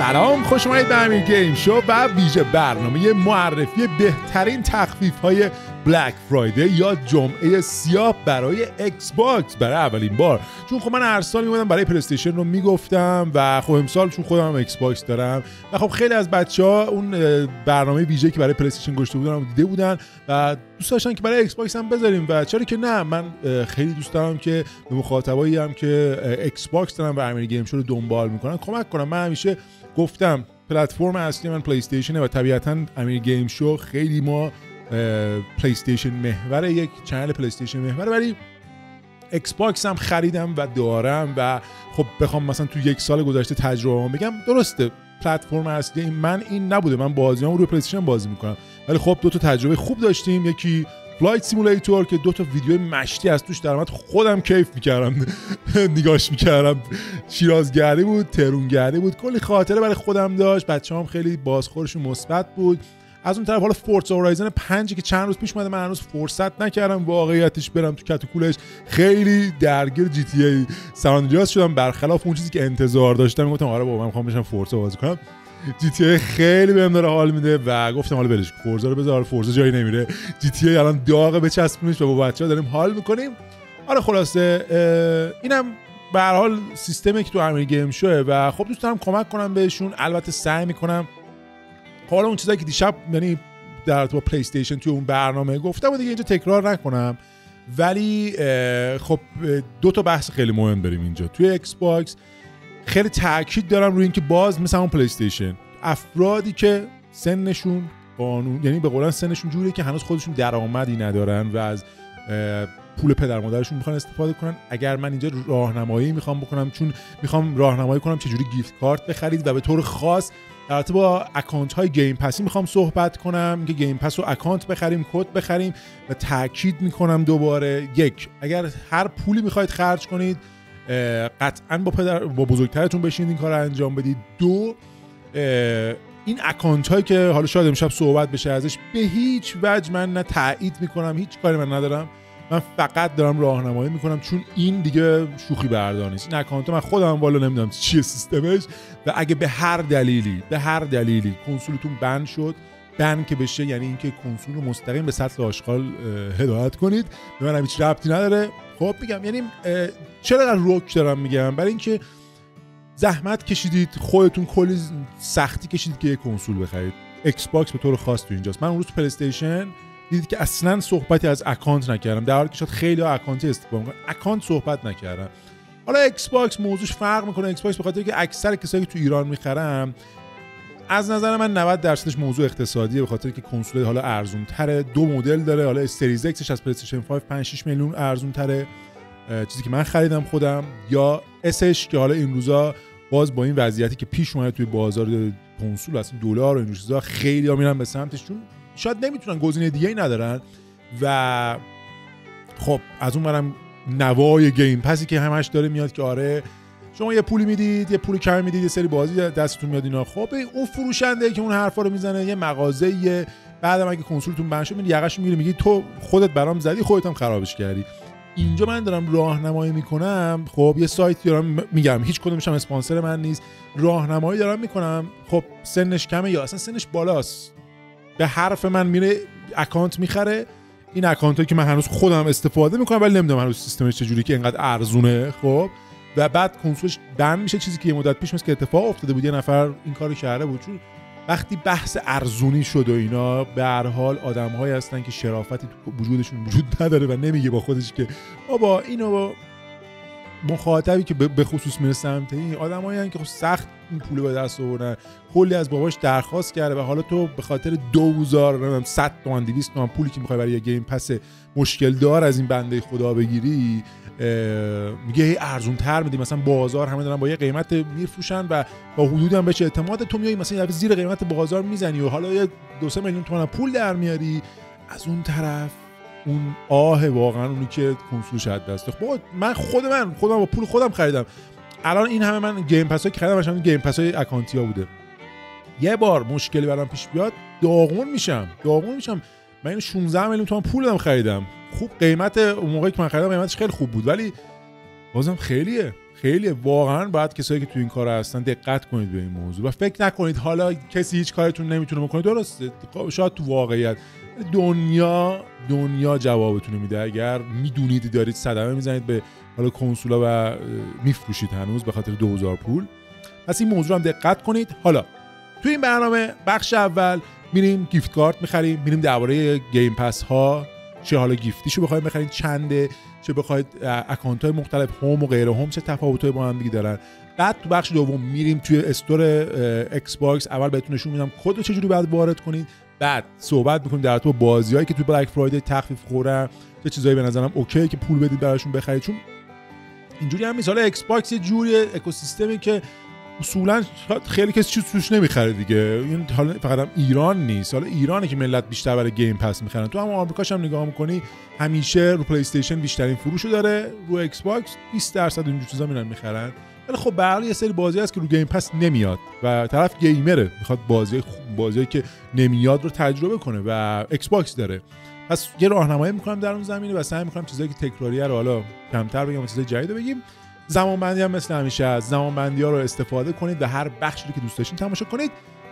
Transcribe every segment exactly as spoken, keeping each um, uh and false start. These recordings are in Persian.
سلام، خوش اومدید به امیر گیم شو و ویژه برنامه معرفی بهترین تخفیف‌های بلک فرایدی یا جمعه سیاه برای ایکس باکس برای اولین بار. چون خب من هر سال میومدم برای پلی استیشن رو میگفتم و خب امسال چون خودم هم ایکس باکس دارم و خب خیلی از بچه‌ها اون برنامه ویژه‌ای که برای پلی استیشن گذاشته بودن رو دیده بودن و دوست داشتن که برای ایکس باکس هم بذاریم و چرا که نه. من خیلی دوست دارم که به مخاطبایی هم که ایکس باکس دارن و امیر گیم شو رو دنبال میکنن کمک کنم. من همیشه گفتم پلتفرم اصلی من پلی استیشنه و طبیعتاً امیر گیم شو خیلی ما پلی استیشن محور، یک چنل پلی استیشن محور، ولی ایکس باکس هم خریدم و دارم و خب بخوام مثلا تو یک سال گذشته تجربه‌ام بگم، درسته پلتفرم اصلی من این نبوده، من بازیام روی پلی استیشن بازی میکنم، ولی خب دو تا تجربه خوب داشتیم. یکی فلایت سیمولیتور که دو تا ویدیو مشتی از توش در اومد، خودم کیف میکردم نگاش میکردم، شیرازگردی بود، تهرونگردی بود، کلی خاطره برای خودم داشت، بچه‌هام خیلی بازخورشون مثبت بود. از اون طرف حالا فورزا هورایزن پنج که چند روز پیش اومده، من هنوز فرصت نکردم واقعیتش برم تو کاتوکولش، خیلی درگیر جی تی ای سان آندریاس شدم، برخلاف اون چیزی که انتظار داشتم. گفتم آره بابا من میخوام بشم فورزا بازی کنم، جی تی ای خیلی بهم داره حال میده و گفتم حالا ولش فورزا رو بذار، فورزا جایی نمیره، جی تی ای الان داغه بچسبونش و با بچه‌ها داریم حال میکنیم. آره خلاصه اینم به هر حال سیستمی که تو امیر گیم شوه و خب دوست دارم کمک کنم بهشون. البته سعی میکنم حالا اون چیزایی که دیشب یعنی در ارتباط با پلی استیشن توی اون برنامه گفتم و دیگه اینجا تکرار نکنم، ولی خب دو تا بحث خیلی مهم داریم اینجا توی ایکس باکس. خیلی تاکید دارم روی اینکه باز مثلا اون پلی استیشن افرادی که سنشون قانون، یعنی به قولن سنشون جوریه که هنوز خودشون درآمدی ندارن و از پول پدر مادرشون میخوان استفاده کنن، اگر من اینجا راهنمایی میخوام بکنم، چون میخوام راهنمایی کنم چجوری گیفت کارت بخرید و به طور خاص البته با اکانت های گیم پسی میخوام صحبت کنم که گیم پس رو اکانت بخریم، کد بخریم و تاکید میکنم دوباره، یک، اگر هر پولی میخواید خرج کنید قطعا با پدر با بزرگترتون بشینید این کار رو انجام بدید. دو، این اکانت هایی که حالا شاید امشب صحبت بشه ازش، به هیچ وجه من نه تایید میکنم، هیچ کاری من ندارم، من فقط دارم راهنمایی میکنم، چون این دیگه شوخی بردار نیست. این اکانت من خودم والا نمیدونم چیه سیستمش و اگه به هر دلیلی به هر دلیلی کنسولتون بند شد، بند که بشه یعنی اینکه کنسول رو مستقیم به سطح آشغال هدایت کنید، به من هیچ ربطی نداره. خب میگم یعنی چرا روک دارم میگم؟ برای اینکه زحمت کشیدید، خودتون کلی سختی کشیدید که یک کنسول بخرید. ایکس باکس به طور خاص تو اینجاست. من اون روز تو پلی استیشن دیدید که اصلا صحبتی از اکانت نکردم، در حالی که شاید خیلی ها اکانتی استفاده میکنن، اکانت صحبت نکردم. حالا ایکس باکس موضوعش فرق میکنه. ایکس باکس به خاطر که اکثر کسایی که تو ایران میخرن، از نظر من نود درصدش موضوع اقتصادیه، به خاطر که کنسول حالا ارزون تره، دو مدل داره، حالا سریز اکسش از پلی استیشن پنج پنج شش میلیون ارزون تره، چیزی که من خریدم خودم، یا اسش که حالا این روزا باز با این وضعیتی که پیش اومده توی بازار کنسول اصلا دلار و این چیزا خیلی ها میرن به سمتش، چون شاید نمیتونن، گزینه دیگه ای ندارن و خب از اون برم نوای گیم پسی که همش داره میاد که آره شما یه پولی میدید، یه پول کم میدید، یه سری بازی دستتون میاد اینا. خب اون فروشنده که اون حرفا رو میزنه، یه مغازه‌ای، بعدم اگه کنسولتون بند شد یقش میگیره میگی تو خودت برام زدی، خودت هم خرابش کردی. اینجا من دارم راهنمایی میکنم، خب یه سایت دارم، میگم هیچ کدومش هم اسپانسر من نیست، راهنمایی دارم میکنم. خب سنش کمه یا اصلا سنش بالاست، به حرف من میره اکانت میخره. این اکانت هایی که من هنوز خودم استفاده میکنم ولی نمیدونم هنوز سیستمش چجوری که اینقدر ارزونه. خب و بعد کنسولش بند میشه، چیزی که یه مدت پیش مثل که اتفاق افتاده بود، یه نفر این کارو کرده بود. چون وقتی بحث ارزونی شد و اینا، به هر حال آدم‌هایی هستن که شرافتی تو وجودشون وجود نداره و نمیگه با خودش که بابا اینو با مخاطبی که به خصوص میره سمت این آدمایی هستن که خب سخت این پول به دست آوردن، کلی از باباش درخواست کرده و حالا تو به خاطر دوزار نمیدونم صد تومن دویست تومن پولی که میخوای برای یه گیم پس مشکل دار از این بنده خدا بگیری، میگه هی ارزون تر میدی، مثلا بازار همه دارن با یه قیمت میفروشن و با حدودی هم بهش اعتماد، تو میای مثلا زیر قیمت بازار میزنی و حالا یه دو سه میلیون تومن پول در میاری. از اون طرف اون آه واقعا اونی که کنسولش از دست خب من خود من خودم با پول خودم خریدم. الان این همه من گیم پسای که خریدم مثلا گیم پسای اکانتیا بوده، یه بار مشکلی برام پیش بیاد داغون میشم داغون میشم من اینو شانزده میلیون تومان پول دادم خریدم. خوب قیمت اون موقعی که من خریدم قیمتش خیلی خوب بود، ولی بازم خیلیه خیلی واقعا باید کسایی که تو این کار هستن دقت کنید به این موضوع و فکر نکنید حالا کسی هیچ کارتون نمیتونه بکنه. درسته شاید تو واقعیت دنیا دنیا جوابتون میده اگر میدونید دارید صدمه میزنید به حالا کنسولا و میفروشید هنوز به خاطر دو هزار پول. پس این موضوع هم دقت کنید. حالا تو این برنامه بخش اول میریم گیفت کارت میخریم، میریم درباره گیم پس ها، چه حالا گیفتیشو بخواید بخرید چنده، چه بخواید اکانت های مختلف هوم و غیر هوم چه تفاوتایی با هم دیگه دارن. بعد تو بخش دوم میریم توی استور ایکس باکس، اول بهتون نشون میدم کد رو چجوری باید وارد کنید، بعد صحبت میکنیم در تو بازیایی که تو بلک فرایدی تخفیف خورن، چه چیزایی به نظرم اوکی که پول بدید براشون بخرید، چون اینجوری هم مثلا ایکس باکس یه جوری اکوسیستمی که اصولا خیلی کسی چیز توش نمیخره دیگه. این حالا فقط هم ایران نیست، حالا ایرانه که ملت بیشتر برای گیم پس میخرن. تو هم آمریکاش هم نگاه میکنی همیشه رو پلی استیشن بیشترین فروشو داره، رو ایکس باکس بیست درصد اینجور چیزا میرن میخرن. ولی خب به هر حال یه سری بازی هست که رو گیم پس نمیاد و طرف گیمره میخواد بازی خوب بازی که نمیاد رو تجربه کنه و ایکس باکس داره. پس یه راهنمایی میکنم در اون زمینه و سعی میکنم چیزایی که تکراریه رو حالا کمتر بگم و چیزای جدید بگیم. زمانبندی هم مثل همیشه از زمانبندی ها رو استفاده کنید و هر بخشی که دوست داشتین تماشا کنید.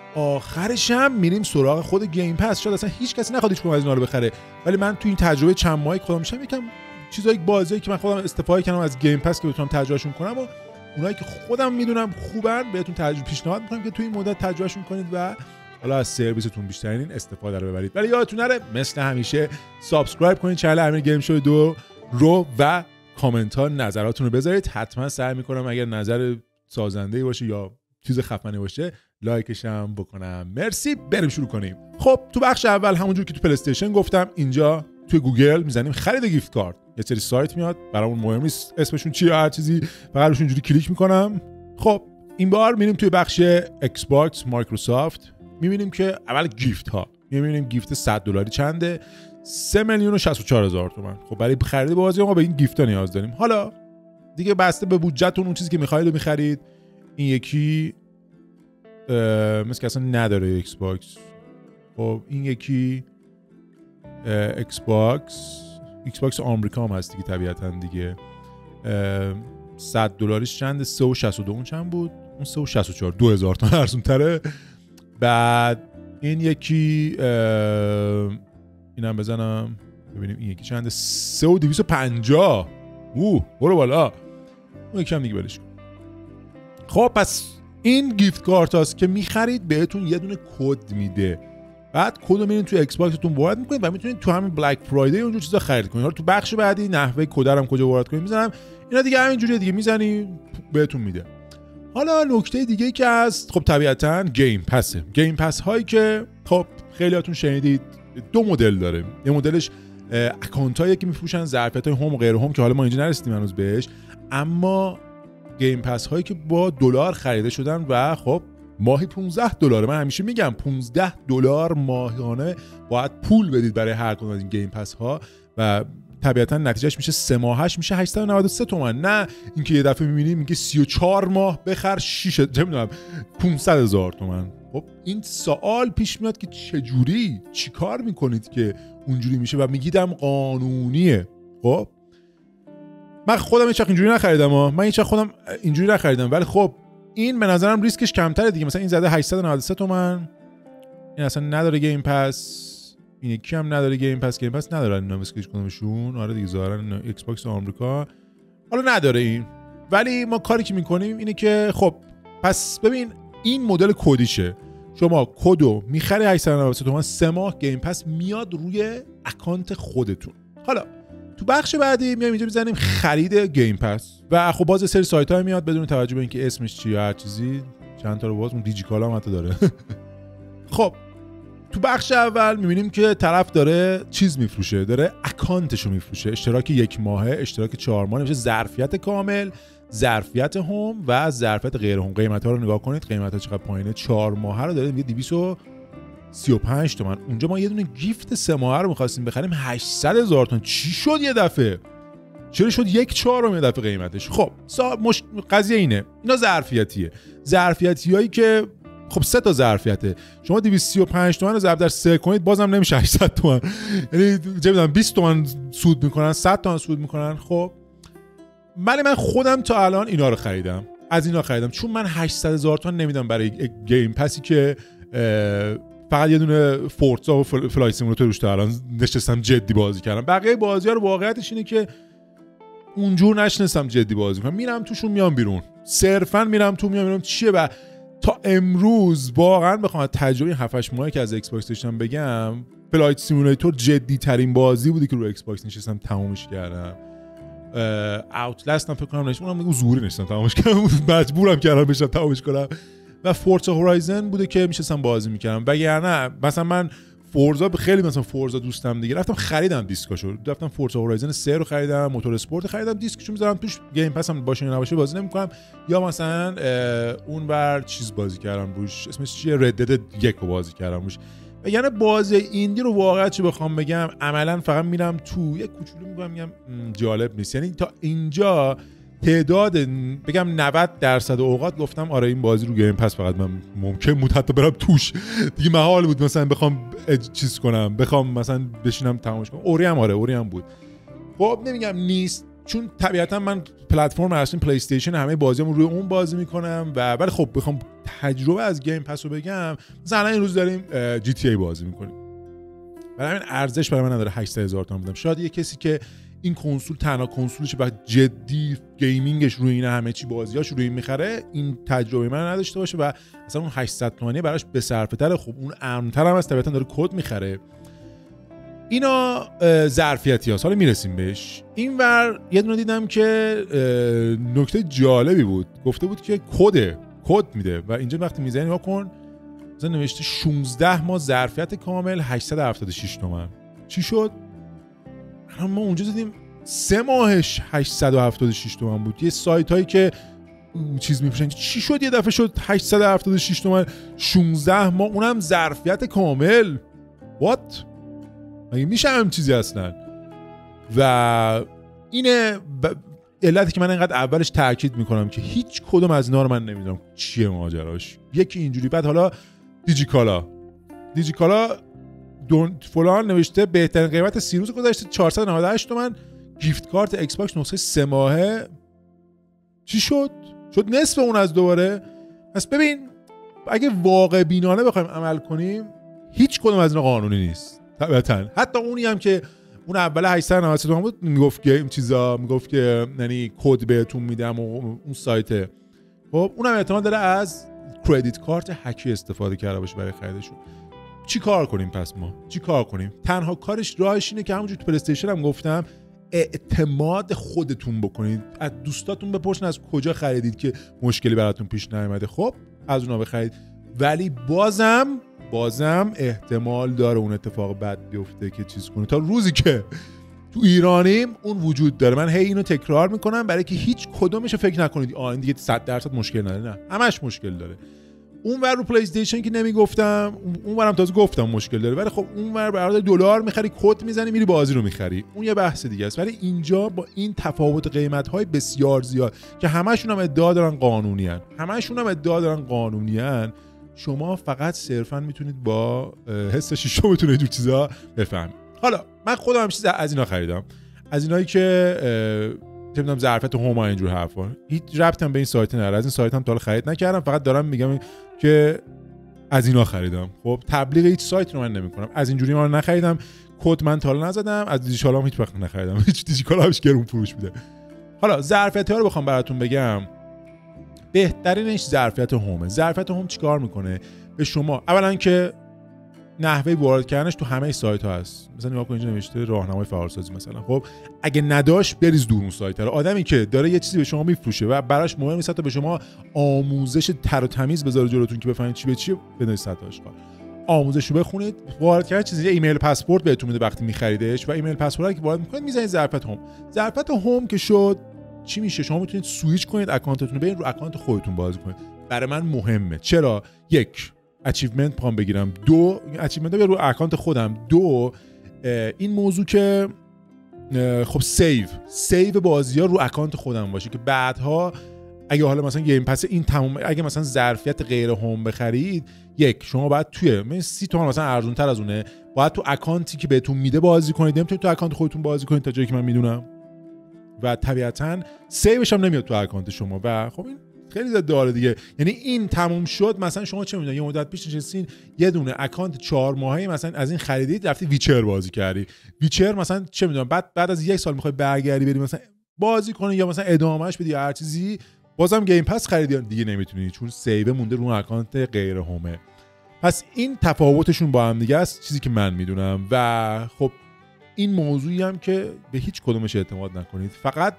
آخرش هم میریم سراغ خود گیم پس. شاید اصلا هیچ کسی نخواد هیچ کدوم از اینا رو بخره، ولی من تو این تجربه چند ماهه خودم میشم یکم چیزایی بازیایی که من خودم استفاده کردم از گیم پس که بتونم تجربهشون کنم و اونایی که خودم میدونم خوبن بهتون تجربه پیشنهاد میکنم که تو این مدت تجربهشون کنید و حالا از سرویستون بیشترین استفاده رو ببرید. ولی یادتون نره مثل همیشه سابسکرایب کنید چنل امیر گیم شو دو رو و کامنت ها نظراتتون رو بذارید. حتما سعی میکنم اگر نظر سازنده‌ای باشه یا چیز خفنی باشه لایکش هم بکنم. مرسی، بریم شروع کنیم. خب تو بخش اول همونجور که تو پلی استیشن گفتم اینجا توی گوگل میزنیم خرید گیفت کارت، یه سری سایت میاد برامون مهم نیست اسمشون چیه هر چیزی، فقط روش اینجوری کلیک میکنم. خب این بار میریم توی بخش ایکس باکس مایکروسافت، میبینیم که اول گیفت ها، میبینیم گیفت صد دلاری چنده، سه میلیون و شصت و چهار هزار تومان. خب برای خرید بازی ما به این گیفت ها نیاز داریم. حالا دیگه بسته به بودجهتون اون چیزی که میخواید رو میخرید. این یکی مثل که اصلا نداره ایکس باکس. خب این یکی ایکس باکس ایکس باکس آمریکا هم هست دیگه طبیعتا دیگه. صد دلاریش چنده؟ سه و شصت و دو. اون چند بود؟ اون سه و شصت و چهار، دو هزار تومان ارزون تره. بعد این یکی اینم بزنم ببینیم این یکی چنده؟ سه و دویست و پنجاه. اوه برو بالا. اون یکی هم دیگه بلش کن. خب پس این گیفت کارت هاست که میخرید بهتون یه دونه کد میده، بعد کد رو میرین توی ایکس باکستون وارد میکنید و میتونید تو همین بلک فرایدی اونجور چیزا خرید کنید. حالا تو بخش بعدی نحوه کد رو هم کجا وارد کنید میذارم، اینا دیگه همینجوری دیگه میزنی بهتون میده. حالا نکته دیگه که هست خب طبیعتاً گیم پسه. گیم پس هایی که خب خیلیاتون شنیدید دو مدل داره. یه مدلش اکانت هایی که میفروشن ظرفیت های هوم و غیر هوم که حالا ما اینجا نرسیدیم هنوز بهش، اما گیم پس هایی که با دلار خریده شدن و خب ماهی پانزده دلار. من همیشه میگم پانزده دلار ماهانه باید پول بدید برای هر کدوم از این گیم پس ها و طبیعتا نتیجهش میشه سه ماهش میشه هشتصد و نود و سه تومان. نه اینکه یه دفعه میبینیم میگه سی و چهار ماه بخر شش چه میدونم پانصد هزار تومان. خب این سوال پیش میاد که چجوری چیکار میکنید که اونجوری میشه و میگیدم قانونیه. خب من خودم هیچ وقت اینجوری نخریدم ها. من هیچ وقت خودم اینجوری نخریدم، ولی خب این به نظرم ریسکش کمتره دیگه. مثلا این زده هشتصد و نود و سه تومان، این اصلا نداره گیم پس، این یکی هم نداره گیم پس. گیم پس ندارن اینا مثل هیچ کدومشون. آره دیگه ظاهرا ایکس باکس آمریکا حالا نداره این. ولی ما کاری که میکنیم اینه که خب پس ببین این مدل کدیشه. شما کدو میخری هشتصد و نود و سه تومان، سه ماه گیم پس میاد روی اکانت خودتون. حالا تو بخش بعدی میایم اینجا میزنیم خرید گیم پس و خب باز سری سایت های میاد بدون توجه به اینکه اسمش چیه هر چیزی. چند تا رو باز اون دیجیکالا هم حتی داره. خب تو بخش اول میبینیم که طرف داره چیز میفروشه، داره اکانتشو میفروشه، اشتراک یک ماهه، اشتراک چهار ماهه، میشه ظرفیت کامل، ظرفیت هوم و ظرفیت غیر هوم. قیمت ها رو نگاه کنید، قیمت ها چقدر پایینه. چهار ماهه رو داره میگه دویست و سی و پنج تومن. اونجا ما یه دونه گیفت سه ماهه رو می‌خواستیم بخریم هشتصد هزار تومان. چی شد یه دفعه؟ چرا شد یک چهارم یه دفعه قیمتش؟ خب مش... قضیه اینه، اینا ظرفیتیه. ظرفیتیایی که خب سه تا ظرفیته، شما دویست و سی و پنج تومن رو ضرب در سه کنید بازم نمیشه هشتصد تومن. یعنی چه می‌دونم بیست تومن سود میکنن، صد تومن سود میکنن. خب ولی من خودم تا الان اینا رو خریدم، از اینا خریدم، چون من هشتصد هزار تومان نمیدم برای گیم پسی که فقط یه دونه فورزا و فلایت سیمولاتور روش تا الان نشستم جدی بازی کردم. بقیه بازی‌ها رو واقعیتش اینه که اونجور نشنستم جدی بازی کنم، میرم توشون میام بیرون، صرفا میرم تو میام بیرون چیه. و تا امروز واقعا بخوام تجربه هفت هشت ماهی که از ایکس باکس داشتم بگم، فلایت سیمولاتور جدی ترین بازی بودی که رو ایکس باکس نشستم تمومش کردم. اوتلاست هم فکر کنم نشستم، اونم حضوری نشستم تمومش کردم، مجبورم کردم بشم تمومش کنم. و فورزا هورایزن بوده که میشستم بازی میکردم. وگرنه مثلا من فورزا خیلی مثلا فورزا دوستم دیگه، رفتم خریدم دیسکاشو، رفتم فورزا هورایزن سه رو خریدم، موتور اسپورت خریدم، دیسکشو میذارم توش، گیم پس هم باشه یا نباشه بازی نمیکنم. یا مثلا اونور چیز بازی کردم روش، اسمش چیه، ردد یک رو بازی کردم روش. یعنی بازی ایندی رو واقعا چه بخوام بگم عملا فقط میرم تو یک کوچولو میگم میگم جالب نیست. یعنی تا اینجا تعداد بگم نود درصد اوقات گفتم آره این بازی رو گیم پس فقط من ممکن بود حتی برم توش دیگه، محال بود مثلا بخوام چیز کنم، بخوام مثلا بشینم تمامش کنم. اوری هم آره اوری هم بود. خب نمیگم نیست، چون طبیعتا من پلتفرم اصلی پلی استیشن همه بازیامو روی اون بازی میکنم. و ولی خب بخوام تجربه از گیم پس رو بگم، مثلا این روز داریم جی تی ای بازی میکنیم، برای همین ارزش برای من نداره هشتصد هزار تومان بدم. شاید یه کسی که این کنسول تنها کنسولشه و جدی گیمینگش روی این همه چی بازیاش روی این میخره، این تجربه من نداشته باشه و اصلا اون هشتصد تومانی براش به صرفه تره. خب اون امن‌تر هم از طبیعتا داره کد میخره. اینا ظرفیتی هاست، حالا میرسیم بهش. اینور یه دونه دیدم که نکته جالبی بود، گفته بود که کد کد میده و اینجا وقتی میزنی نگاه کن مثلا نوشته شانزده ماه ظرفیت کامل هشتصد و هفتاد و شش تومن. چی شد؟ ما اونجا دیدیم سه ماهش هشتصد و هفتاد و شش تومن بود. یه سایت هایی که چیز میفروشن چی شد یه دفعه شد هشتصد و هفتاد و شش تومن شانزده ماه، اونم ظرفیت کامل. وات؟ مگه میشه هم چیزی اصلا؟ و اینه ب... علتی که من اینقدر اولش تاکید میکنم که هیچ کدوم از اینا رو من نمیدونم چیه ماجراش. یکی اینجوری، بعد حالا دیجیکالا دیجیکالا دون فلان نوشته بهترین قیمت سی روز گذشته چهارصد و نود و هشت تومن، گیفت کارت ایکس باکس نسخه سه ماهه. چی شد؟ شد نصف اون از دوباره. پس ببین اگه واقع بینانه بخوایم عمل کنیم هیچ کدوم از اینا قانونی نیست طبعا. حتی اونی هم که اون اول هشتصد و نود و سه تومن بود میگفت که این چیزا میگفت که یعنی کد بهتون میدم و اون سایت، خب اونم احتمال داره از کردیت کارت هکی استفاده کرده باشه برای خریدشون. چی کار کنیم پس ما؟ چی کار کنیم؟ تنها کارش راهش اینه که همونجور تو پلی استیشن هم گفتم اعتماد خودتون بکنید، از دوستاتون بپرسین از کجا خریدید که مشکلی براتون پیش نیامده، خب از اونها بخرید. ولی بازم بازم احتمال داره اون اتفاق بد بیفته که چیز کنه. تا روزی که تو ایرانیم اون وجود داره. من هی اینو تکرار میکنم برای که هیچ کدومش فکر نکنید آ این دیگه صد درصد مشکل نداره، نه همش مشکل داره. اون ور رو پلی استیشن که نمیگفتم، اون ورم تازه گفتم مشکل داره، ولی خب اون ور برای دلار میخری، کد میزنی، میری بازی رو میخری، اون یه بحث دیگه است. ولی اینجا با این تفاوت قیمت‌های بسیار زیاد که همشون هم ادعا دارن قانونی ان همشون هم ادعا دارن قانونی ان شما فقط صرفا میتونید با حس شیشم بتونید اینجور چیزا بفهمید. حالا من خودم هم چیز از اینا خریدم، از اینایی که چه میدونم ظرفیت هوم و اینجور حرفا، هیچ ربطی هم به این سایت نداره. از این سایت هم تا حالا خرید نکردم، فقط دارم میگم که از اینا خریدم. خب تبلیغ هیچ سایت رو من نمیکنم، از اینجوری ما رو نخریدم. کد من تا حالا نزدم، از دیجیکالا هم هیچ وقت نخریدم، هیچ دیجیکالا همش گرون فروش میده. حالا ظرفیت‌ها رو بخوام براتون بگم، بهترینش ظرفیت هومه. ظرفیت هوم چیکار میکنه به شما؟ اولا که نحوه وارد کردنش تو همه سایت ها هست. مثلا نگاه کن اینجا نوشته راهنمای فعالسازی مثلا. خب اگه نداشت بریز دور اون سایت رو. آدمی که داره یه چیزی به شما میفروشه و براش مهم نیست تا به شما آموزش تر و تمیز بذاره جلوتون که بفهمید چی به چیه، بدونید صد آشکار آموزش رو بخونید. وارد کردن چیزی ایمیل پاسپورت بهتون میده وقتی میخریدش و ایمیل پاسپورت که وارد میکنید میزنید ظرفیت هوم. ظرفیت هوم که شد چی میشه؟ شما میتونید سوئیچ کنید اکانتتون رو برید رو اکانت خودتون بازی کنید. برای من مهمه. چرا؟ یک اچیومنت پام بگیرم، دو اچیومنت رو رو اکانت خودم، دو این موضوع که خب سیو سیو بازی‌ها رو اکانت خودم باشه که بعدها اگه حالا مثلا گیم پس این تمام اگه مثلا ظرفیت غیر هوم بخرید، یک شما باید توی من سی تومن مثلا ارزون تر از اونه باید تو اکانتی که بهتون میده بازی کنید، نمیتونید تو اکانت خودتون بازی کنید تا جایی که من میدونم. و طبیعتاً سیوش هم نمیاد تو اکانت شما و خب این خیلی زیاد داره دیگه. یعنی این تموم شد، مثلا شما چه میدونید یه مدت پیش نشستین یه دونه اکانت چهار ماهه مثلا از این خریدید، رفتی ویچر بازی کردی، ویچر مثلا چه میدونم بعد بعد از یک سال میخوای برگردی بری مثلا بازی کنی یا مثلا ادامهش بدی یا هر چیزی، بازم گیم پس خریدی دیگه نمیتونی چون سیو مونده رو اکانت غیر هومه. پس این تفاوتشون با هم دیگه است، چیزی که من میدونم. و خب این موضوعی هم که به هیچ کدومش اعتماد نکنید، فقط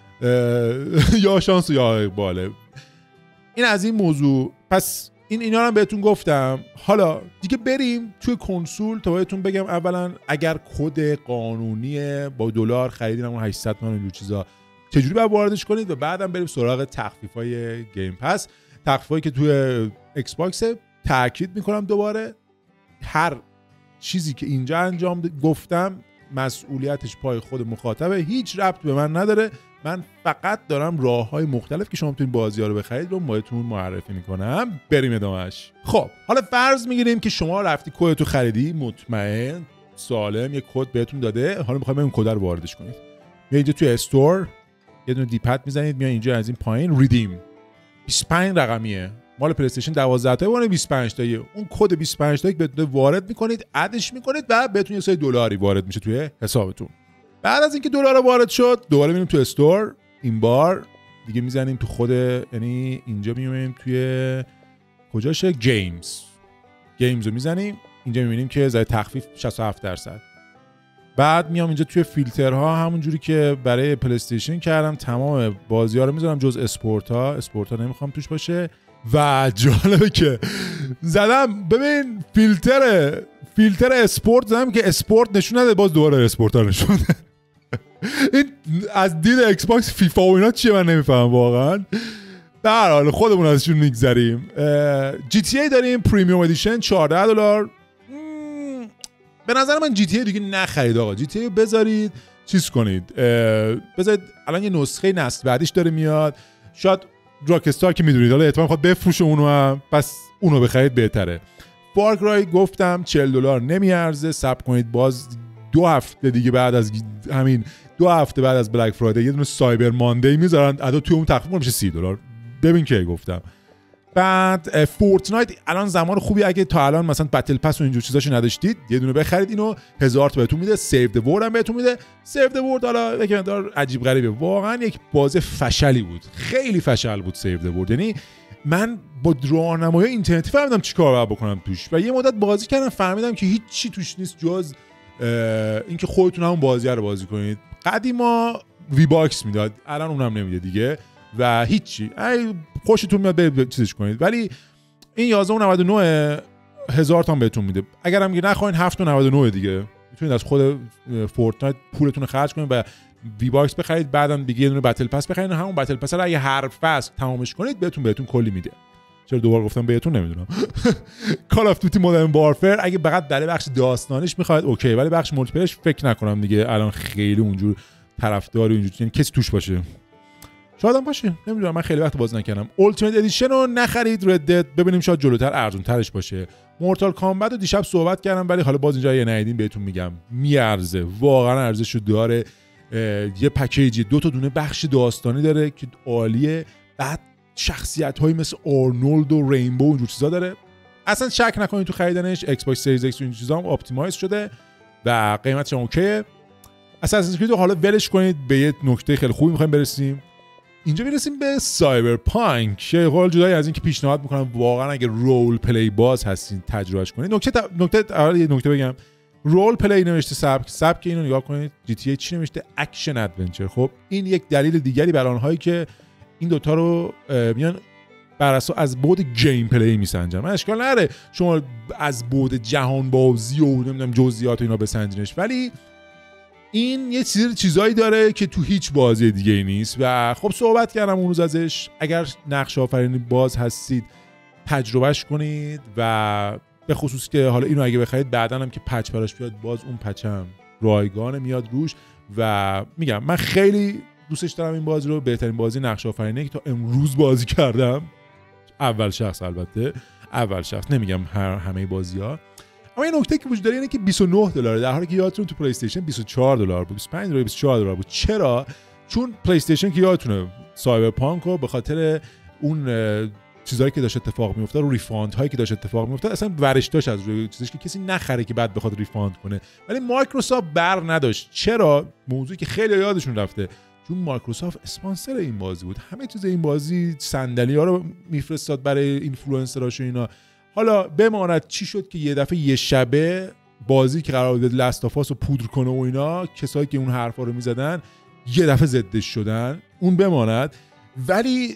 یا شانس یا اقباله. این از این موضوع. پس این اینا رو بهتون گفتم. حالا دیگه بریم توی کنسول تا بهتون بگم اولا اگر کد قانونی با دلار خریدین همون هشتصد تومن اینجور چیزا چجوری باید واردش کنید و بعدم بریم سراغ تخفیفای گیم پس. تخفیفایی که توی ایکس باکس، تاکید میکنم دوباره هر چیزی که اینجا انجام گفتم مسئولیتش پای خود مخاطبه، هیچ ربط به من نداره. من فقط دارم راه‌های مختلف که شما میتونید بازی‌ها رو بخرید رو بهتون معرفی میکنم. بریم ادامهش. خب حالا فرض میگیریم که شما رفتی کدتو خریدی، مطمئن سالم یه کد بهتون داده، حالا میخوایم این کد رو واردش کنید. میایید اینجا توی استور یه دونه دیپد میزنید، میایید اینجا از این پایین ریدیم بیست و پنج رقمیه، مال پلی استیشن دوازده تا ولی بیست و پنج تاییه. اون کد بیست و پنج تایی بهتون وارد میکنید، ادش میکنید و بهتون یه سری دلاری وارد میشه توی حسابتون. بعد از اینکه دلار وارد شد دوباره میریم تو استور، این بار دیگه میزنیم تو خود، یعنی اینجا میایم توی کجاشه، گیمز گیمز رو میزنیم، اینجا میبینیم که زای تخفیف شصت و هفت درصد. بعد میام اینجا توی فیلترها همون جوری که برای پلی استیشن کردم تمام بازی‌ها رو میذارم جز اسپورت ها، اسپورت ها نمیخوام توش باشه. و جالبه که زدم ببین فیلتر فیلتر اسپورت زدم که اسپورت نشون نده، باز دوباره اسپورت ها نشون ده. این از دید ایکس باکس فیفا و اینا چیه من نمیفهمم واقعا. در حال خودمون ازشون میگذریم. جی تی ای داریم پریمیوم ادیشن چهارده دلار. به نظر من جی تی ای دیگه نخرید آقا، جی تی ای بذارید چیز کنید، بذارید الان یه نسخه نسل بعدیش داره میاد، شاید راکستار که میدونید حالا احتمال خواهد بفروشه اونو هم، پس اونو بخرید بهتره. فار کرای گفتم چهل دلار نمیارزه، صبر کنید باز دو هفته دیگه بعد از همین دو هفته بعد از بلک فرایدی یه دونه سایبر ماندی میذارن، ادا توی اون تخفیف میشه سی دلار. ببین که گفتم. بعد فورتنایت الان زمان خوبی اگه تا الان مثلا بتل پس و اینجور چیزاشو نداشتید یه دونه بخرید، اینو هزار تا بهتون میده، سیو د ورد هم بهتون میده. سیو د ورد حالا یک مقدار عجیب غریبه، واقعا یک باز فشلی بود، خیلی فشل بود سیو د ورد. یعنی من با راهنمای اینترنتی فهمیدم چیکار باید بکنم توش و یه مدت بازی کردم فهمیدم که هیچ چی توش نیست جز اینکه خودتون همون بازی رو بازی کنید. قدیما وی باکس میداد، الان اونم نمیده دیگه و هیچی، ای خوشتون میاد برید چیزش کنید. ولی این یازده و نود و نه هزار تا بهتون میده. اگر هم نخواین هفت و نود و نه دیگه میتونید از خود فورتنایت پولتون رو خرج کنید و وی باکس بخرید، بعدم دیگه یه دونه بتل پس بخرید، همون بتل پس رو اگه هر فصل تمامش کنید بهتون بهتون کلی میده. چرا دوباره گفتم بهتون نمیدونم. کال اف دیوتی مودرن وارفر اگه فقط برای بخش داستانیش میخواید اوکی، ولی بخش مولتی پلیرش فکر نکنم دیگه الان خیلی اونجور طرفدار اونجور یعنی کسی توش باشه. شاید هم باشه، نمیدونم، من خیلی وقت بازی نکردم. التیمیت ادیشن رو نخرید، ردد ببینیم شاید جلوتر ارزون ترش باشه. مورتال کامبت رو دیشب صحبت کردم ولی حالا باز اینجا یه ندیدین بهتون میگم میارزه، واقعا ارزشو داره. یه پکیجی دو تا دونه بخش داستانی داره که عالیه، بعد شخصیت‌هایی مثل آرنولد و رینبو اونجور چیزا داره. اصلا شک نکنید تو خریدنش. ایکس باکس سریز ایکس و این چیزا هم اپتیمایز شده و قیمتش هم اوکیه. اساسن کرید حالا ولش کنید. به یه نکته خیلی خوبی می‌خوایم برسیم. اینجا میرسیم به سایبرپانک. یه قول جدای از این که پیشنهاد میکنم واقعا اگه رول پلی باز هستین تجربهش کنید. نکته تا... نکته اول یه نکته بگم، رول پلی نوشته سبک، سبک اینو نگاه کنید. جی تی ای چی نوشته؟ اکشن ادونچر. خب این یک دلیل دیگری برای آنهایی که این دوتا رو میان بر اساس از بعد گیم پلی میسنجن. من اشکال نداره شما از بعد جهان بازی و نمیدونم جزئیات و اینا بسنجینش، ولی این یه چیز چیزایی داره که تو هیچ بازی دیگه ای نیست و خب صحبت کردم اون روز ازش. اگر نقش آفرینی باز هستید تجربهش کنید و به خصوص که حالا اینو اگه بخرید بعداً هم که پچ براش بیاد باز اون پچ هم رایگان میاد روش و میگم من خیلی دوستش دارم این بازی رو. بهترین بازی نقش آفرینی که تا امروز بازی کردم، اول شخص، البته اول شخص، نمیگم هر همه بازی‌ها. اما این نکته که وجود داره اینه که بیست و نه دلار، در حالی که یادتون تو پلی استیشن بیست و چهار دلار بود، بیست و پنج دلار، بیست و چهار دلار بود. چرا؟ چون پلی استیشن که یادتونه سایبرپانک رو به خاطر اون چیزایی که داشت اتفاق میافتاد رو ریفاند هایی که داشت اتفاق میافتاد اصلا ورش داشت از روی چیزش که کسی نخره که بعد بخواد ریفاند کنه، ولی مایکروسافت بر نداشت. چرا؟ موضوعی که خیلی یادشون رفته، چون مایکروسافت اسپانسر این بازی بود، همه چیز این بازی صندلی‌ها رو میفرستاد برای اینفلوئنسراش و اینا. حالا بماند چی شد که یه دفعه یه شبه بازی که قرار بود لاست آف اس رو پودر کنه و اینا، کسایی که اون حرفا رو میزدن یه دفعه ضدش شدن، اون بماند. ولی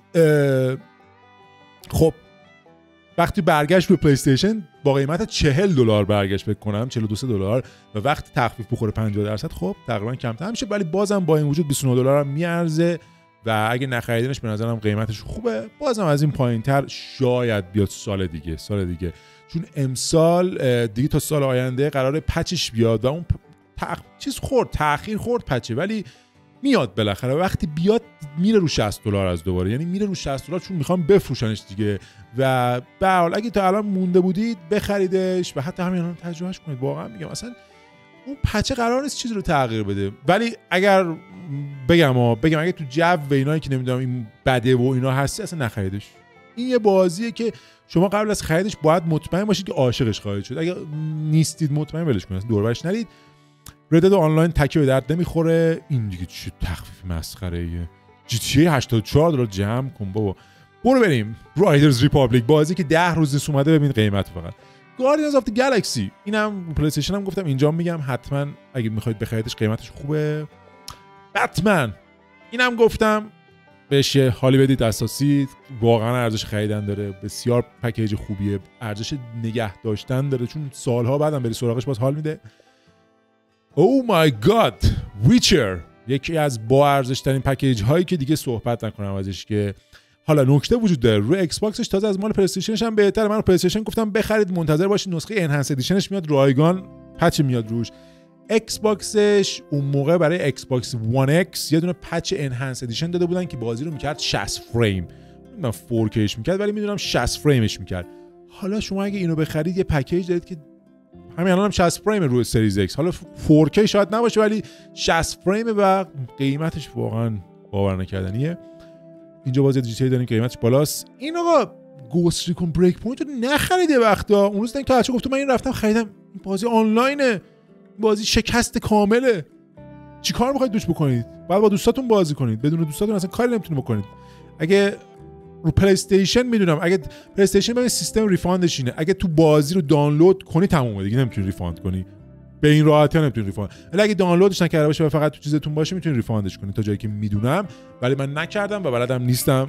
خب وقتی برگشت به پلی استیشن با قیمت چهل دلار برگشت، فکر کنم چهل و دو دلار، و وقتی تخفیف بخوره پنجاه درصد خب تقریبا کمتر میشه، ولی بازم با این وجود بیست و نه دلار هم میارزه و اگه نخریدنش به نظرم قیمتش خوبه. بازم از این پایینتر شاید بیاد سال دیگه سال دیگه چون امسال دیگه تا سال آینده قراره پچش بیاد و اون تأخ... چیز خورد تأخیر خورد پچه، ولی میاد بالاخره. وقتی بیاد میره رو شصت دلار از دوباره، یعنی میره رو شصت دلار چون میخوام بفروشنش دیگه. و به هر حال اگه تا الان مونده بودید بخریدش و حتی همین الان تجربهش کنید. واقعا میگم اصلا اون پچه قرار نیست چیزی رو تغییر بده، ولی اگر بگم ها بگم اگه تو جو و اینایی که نمیدونم این بده و اینا هستی اصلا نخریدش. این یه بازیه که شما قبل از خریدش باید مطمئن باشید که عاشقش خواهید شد. اگه نیستید مطمئن ولش کنید، دور برش نرید. ردد آنلاین تکیه به درد نمیخوره. این دیگه چه تخفیف مسخره ایه. جی تی ای هشتاد و چهار دلار جمع کن بابا. برو بریم رایدرز ریپابلیک، بازی که ده روز نیست اومده، ببین قیمت فقط. گاردینز آف دی گالاکسی، اینم پلی استیشن هم گفتم اینجا میگم حتما اگه میخواید بخریدش قیمتش خوبه. بتمن، اینم گفتم بهش حالی بدید اساسی، واقعا ارزش خریدن داره، بسیار پکیج خوبیه، ارزش نگه داشتن داره چون سالها بعدم بری سراغش باز حال میده. او مای گاد، ویچر، یکی از با ارزش ترین پکیج هایی که دیگه صحبت نکنم ازش، که حالا نکته وجود داره روی ایکس باکسش تازه از مال پلی استیشنش هم بهتره. من رو پلی استیشن گفتم بخرید منتظر باشید نسخه انهانس ادیشنش میاد رایگان، پچ میاد روش. ایکس باکسش اون موقع برای ایکس باکس وان ایکس یه دونه پچ انهانس ادیشن داده بودن که بازی رو میکرد شصت فریم، من فور کیش میکرد ولی میدونم شصت فریمش میکرد. حالا شما اگه اینو بخرید یه پکیج دارید که همین الانم هم شصت فریم روی سریز ایکس، حالا فور کی شاید نباشه ولی شصت فریم و قیمتش واقعا باور نکردنیه. اینجا بازی جی تی ای داریم قیمتش بالاست. این آقا گوست ریکون بریک پوینت رو نخریده وقتا. اون روز دیدم که بچه‌ها گفتم من این رفتم خریدم، این بازی آنلاینه، بازی شکست کامله، چیکار می‌خواید دوش بکنید؟ بعد با دوستاتون بازی کنید، بدون دوستاتون اصلا کاری نمیتونید بکنید. اگه رو پلی استیشن میدونم اگه پلی استیشن با سیستم ریفاندش اینه، اگه تو بازی رو دانلود کنی تمومه دیگه، نمیتونی ریفاند کنی به این راحتی، ها نمیتونی ریفاند. ولی اگه دانلودش نکرده باشه و فقط تو چیزتون باشه میتونی ریفاندش کنی تا جایی که میدونم، ولی من نکردم و بلدم نیستم.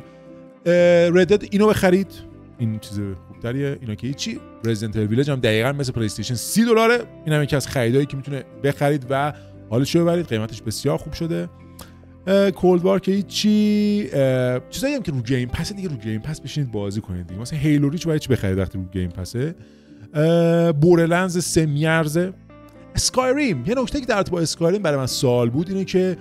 ردد اینو بخرید، این چیز خوبتریه. اینا که هیچی. رزیدنت ایول ویلج هم دقیقاً مثل پلی استیشن سی دلاره. اینم یکی از خریدایی که میتونه بخرید و حالش رو ببرید، قیمتش بسیار خوب شده. کولد وار که هیچی. چیزایی هم که رو گیم پس دیگه، رو گیم پس بشینید بازی کنید دیگه. مثلا هیلو ریچ باید چی بخرید وقتی رو گیم پسه. بورلندز سه میارزه. اسکایریم، یه نکته که در ارتباط با اسکایریم برای من سوال بود اینه که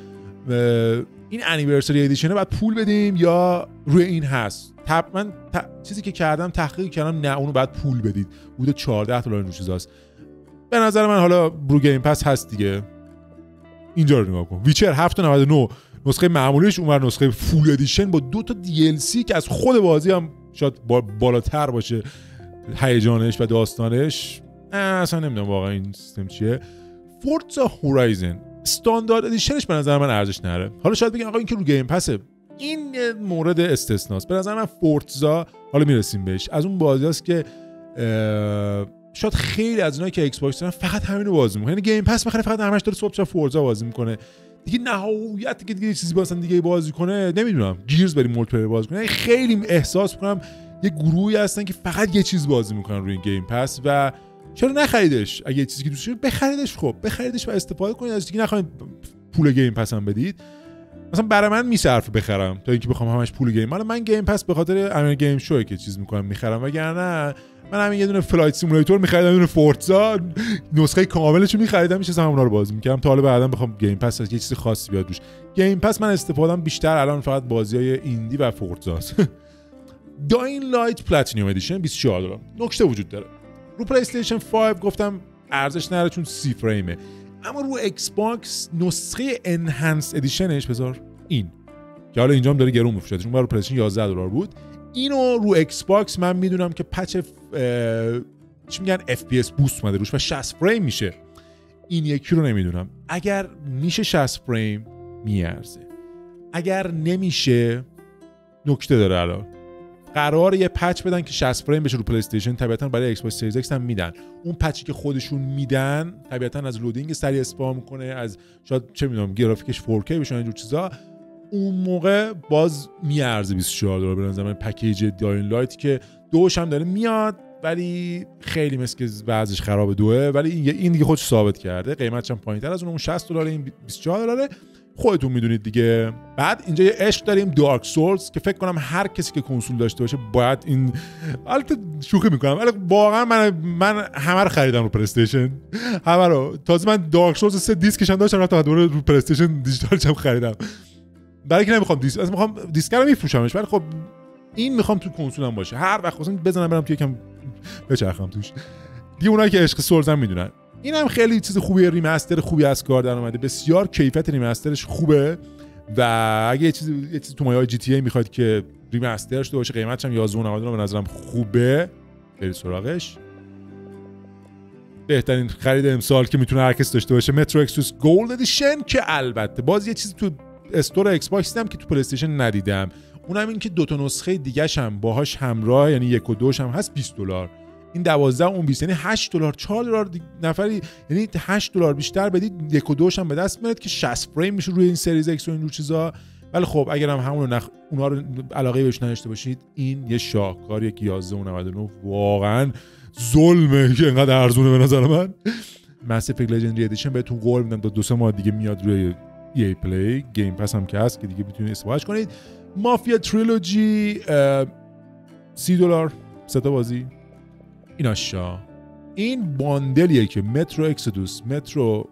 این انیورسری ادیشنه بعد پول بدیم یا روی این هست. تب من ت... چیزی که کردم تحقیق کردم نه اونو بعد پول بدید، بوده چهارده دلار این چیزاست. به نظر من حالا رو گیم پس هست دیگه. اینجا رو نگاه کن، ویچر هفت و نود و نه نسخه معمولیش، اونور نسخه فول ادیشن با دو تا دی ال سی که از خود بازی هم شاید بالاتر باشه هیجانش و داستانش. اصلا نمیدونم واقعا این سیستم چیه. فورزا هورایزن استاندارد ادیشنش به نظر من ارزش نره. حالا شاید بگن آقا این که رو گیم پسه، این مورد استثناست. به نظر من فورزا، حالا میرسیم بهش، از اون بازیاست که شاید خیلی از اونایی که ایکس باکس دارن فقط همینو بازی میکنه، یعنی گیم پس میخره فقط همش داره صبح فورزا بازی میکنه دیگه، نهایت که دیگه چیزی مثلا دیگه بازی کنه نمیدونم گیرز بریم مولتی پلیئر بازی کنه. یعنی خیلی احساس میکنم یه گروهی هستن که فقط یه چیز بازی میکنن روی این گیم پس و چرا نخریدش؟ اگه یه چیزی که دوست دارید بخریدش، خب بخریدش و استفاده کنید از دیگه، نخواید پول گیم پس هم بدید. مثلا برای من میصرفه بخرم تا اینکه بخوام همش پول گیم. حالا من گیم پس به خاطر امیر گیم شو که چیز میکنم میخرم، وگرنه من همین یه دونه فلایت سیمولاتور میخریدم، یه دونه فورزا نسخه کاملش رو میخریدم، میشه همونا رو بازی میکردم تا حالا بعداً بخوام گیم پس یه چیز خاصی بیاد روش. گیم پس من استفادهام بیشتر الان فقط بازیای ایندی و فورزاست. داین لایت پلاتینیوم ادیشن بیست و چهار دلار. نکته وجود داره. رو پلی استیشن پنج گفتم ارزش نره چون سی فریمه، اما رو ایکس باکس نسخه انهانس ادیشنش بذار این که حالا اینجا هم داره گرون میفروشه، چون برای پلیستیشن یازده دلار بود. اینو رو ایکس باکس من میدونم که پچ چی میگن اف پی اس بوست اومده روش و شصت فریم میشه. این یکی رو نمیدونم. اگر میشه شصت فریم میارزه، اگر نمیشه نکته داره. الان قراره یه پچ بدن که شصت فریم بشه رو پلی استیشن، طبیعتا برای ایکس باکس سریز ایکس هم میدن. اون پچی که خودشون میدن طبیعتا از لودینگ سریع اسپام کنه، از شاید چه میدونم گرافیکش فور کی بشه، اینجور چیزا. اون موقع باز میارزه بیست و چهار دلار به نظر من. پکیج داین لایت که دوش هم داره میاد ولی خیلی مثل که بعضیش خراب دوه، ولی این دیگه خودش ثابت کرده، قیمتش هم پایین‌تر از اون. اون شصت دلار، این بیست و چهار دلاره، خودتون میدونید دیگه. بعد اینجا یه عشق داریم دارک سولز که فکر کنم هر کسی که کنسول داشته باشه باید این، البته شوخی میکنم ولی واقعا من من همه رو خریدم رو پلی استیشن، همه رو. تازه من دارک سولز سه دیسکش هم داشتم، رفتم دوباره رو پلی استیشن دیجیتالش هم خریدم، برای اینکه نمیخوام دیسک، از میخوام دیسک رو میفروشمش، ولی خب این میخوام تو کنسولم باشه، هر وقت خواستم بزنم برم تو یکم بچرخم توش دیگه. اونایی که عشق سولز هم میدونن. این هم خیلی چیز خوبیه، ریمستر خوبی از کار در اومده، بسیار کیفیت ریمسترش خوبه و اگه یه چیز یه چیز تو مایه جی تی ای میخواید که ریمسترش داشته باشه، قیمتش هم یازده و نود به نظرم خوبه، برید سراغش. بهترین خرید امسال که میتونه هر کس داشته باشه مترو اکسودوس گولد ادیشن، که البته باز یه چیزی تو استور ایکس باکس دیدم که تو پلی استیشن ندیدم، اونم این که دو تا نسخه دیگه‌ش هم باهاش همراه، یعنی یک و دوش هم هست، بیست دلار. این دوازده اون بیست، یعنی هشت دلار، چهار دلار نفری، یعنی هشت دلار بیشتر بدید یک و دوش هم به دست میاد که شصت فریم میشه روی این سریز ایکس و این جور چیزا. ولی خب اگر هم همون نخ... اونها رو علاقه بهش نداشته باشید، این یه شاهکاریه که یازده و نود و نه واقعا ظلمه که اینقدر ارزونه به نظر من. ماس افکت لژندری ادیشن بهتون قول میدم تا دو سه ماه دیگه میاد روی ای ای پلی، گیم پس هم که هست که دیگه میتونید استفادهش کنید. مافیا تریلوجی سی دلار، سه تا بازی ایناشا. این باندلیه که مترو اکسودوس، مترو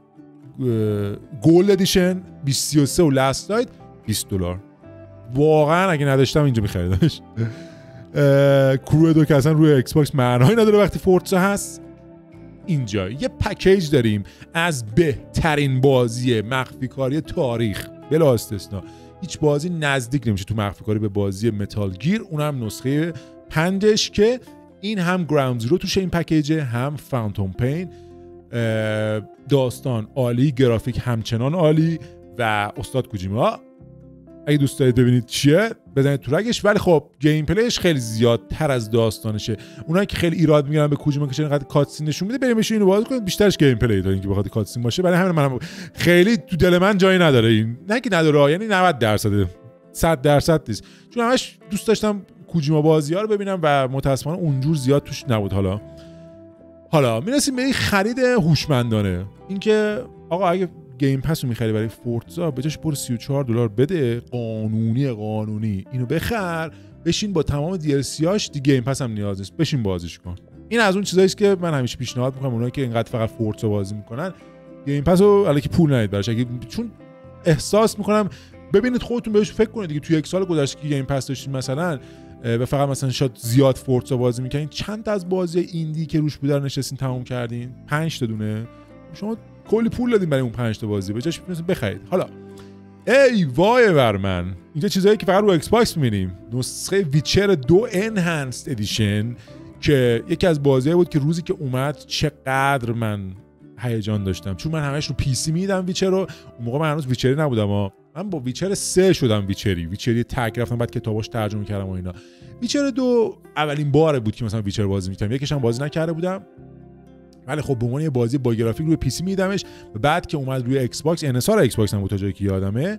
گولد ادیشن بیست و سه و لاست نایت بیست دلار. واقعا اگه نداشتم اینجا می‌خریدمش. کرودو که اصلا روی ایکس باکس معنایی نداره وقتی فورتزا هست. اینجا یه پکیج داریم از بهترین بازی مخفی کاری تاریخ بلا استثنا. هیچ بازی نزدیک نمیشه تو مخفی کاری به بازی متال گیر، اونم نسخه پنجش که این هم گراوند زیرو توشه این پکیج، هم فانتوم پین. داستان عالی، گرافیک همچنان عالی و استاد کوجیما. اگه دوست دارید ببینید چیه بزنید تو رگش، ولی خب گیم پلیش خیلی زیادتر از داستانشه. اونایی که خیلی ایراد میگیرن به کوجیما که چرا اینقدر کاتسین نشون میده، بریم بشین اینو بازی کنید، بیشترش گیم پلی داره که بخاطر کاتسین باشه. برای همین منم خیلی تو دل من جایی نداره این، نه که نداره، یعنی نود درصد صد درصد نیست، چون همش دوست داشتم کوجیما بازی‌ها رو ببینم و متأسفانه اونجور زیاد توش نبود. حالا حالا میرسیم به این خرید هوشمندانه، اینکه آقا اگه گیم پس رو میخری برای فورتزا، به جاش برو سی و چهار دلار بده، قانونی قانونی اینو بخر، بشین با تمام دی ال سی هاش، دیگه گیم پس هم نیاز نیست، بشین بازیش کن. این از اون چیزاییه که من همیشه پیشنهاد میکنم اونایی که اینقدر فقط فورتزا بازی میکنن، گیم پس رو الکی پول ندید براش، چون احساس میکنم ببینید خودتون بهش فکر کنید دیگه. توی یک سال گذشته که گیم پس داشتین مثلا و فقط مثلا شاید زیاد فورتزا بازی میکنین، چند تا از بازی ایندی که روش بودن نشستین تموم کردین؟ پنج تا دونه. شما کلی پول دادین برای اون پنج تا بازی، به جاش میتونید بخرید. حالا ای وای بر من، اینجا چیزایی که فقط رو ایکس باکس میبینیم. نسخه ویچر دو انهانسد ادیشن که یکی از بازیایی بود که روزی که اومد چقدر من هیجان داشتم، چون من همش رو پی سی میدم ویچر رو. اون موقع من هنوز ویچری نبودم ها، من با ویچر سه شدم ویچری ویچری تک رفتم، بعد کتاباش ترجمه کردم و اینا. ویچر دو اولین باره بود که مثلا ویچر بازی میکردم، یکیش هم بازی نکرده بودم، ولی خب به عنوان یه بازی با گرافیک روی پی سی میدمش. و بعد که اومد روی ایکس باکس، انحصار ایکس باکس هم بود تا جایی که یادمه،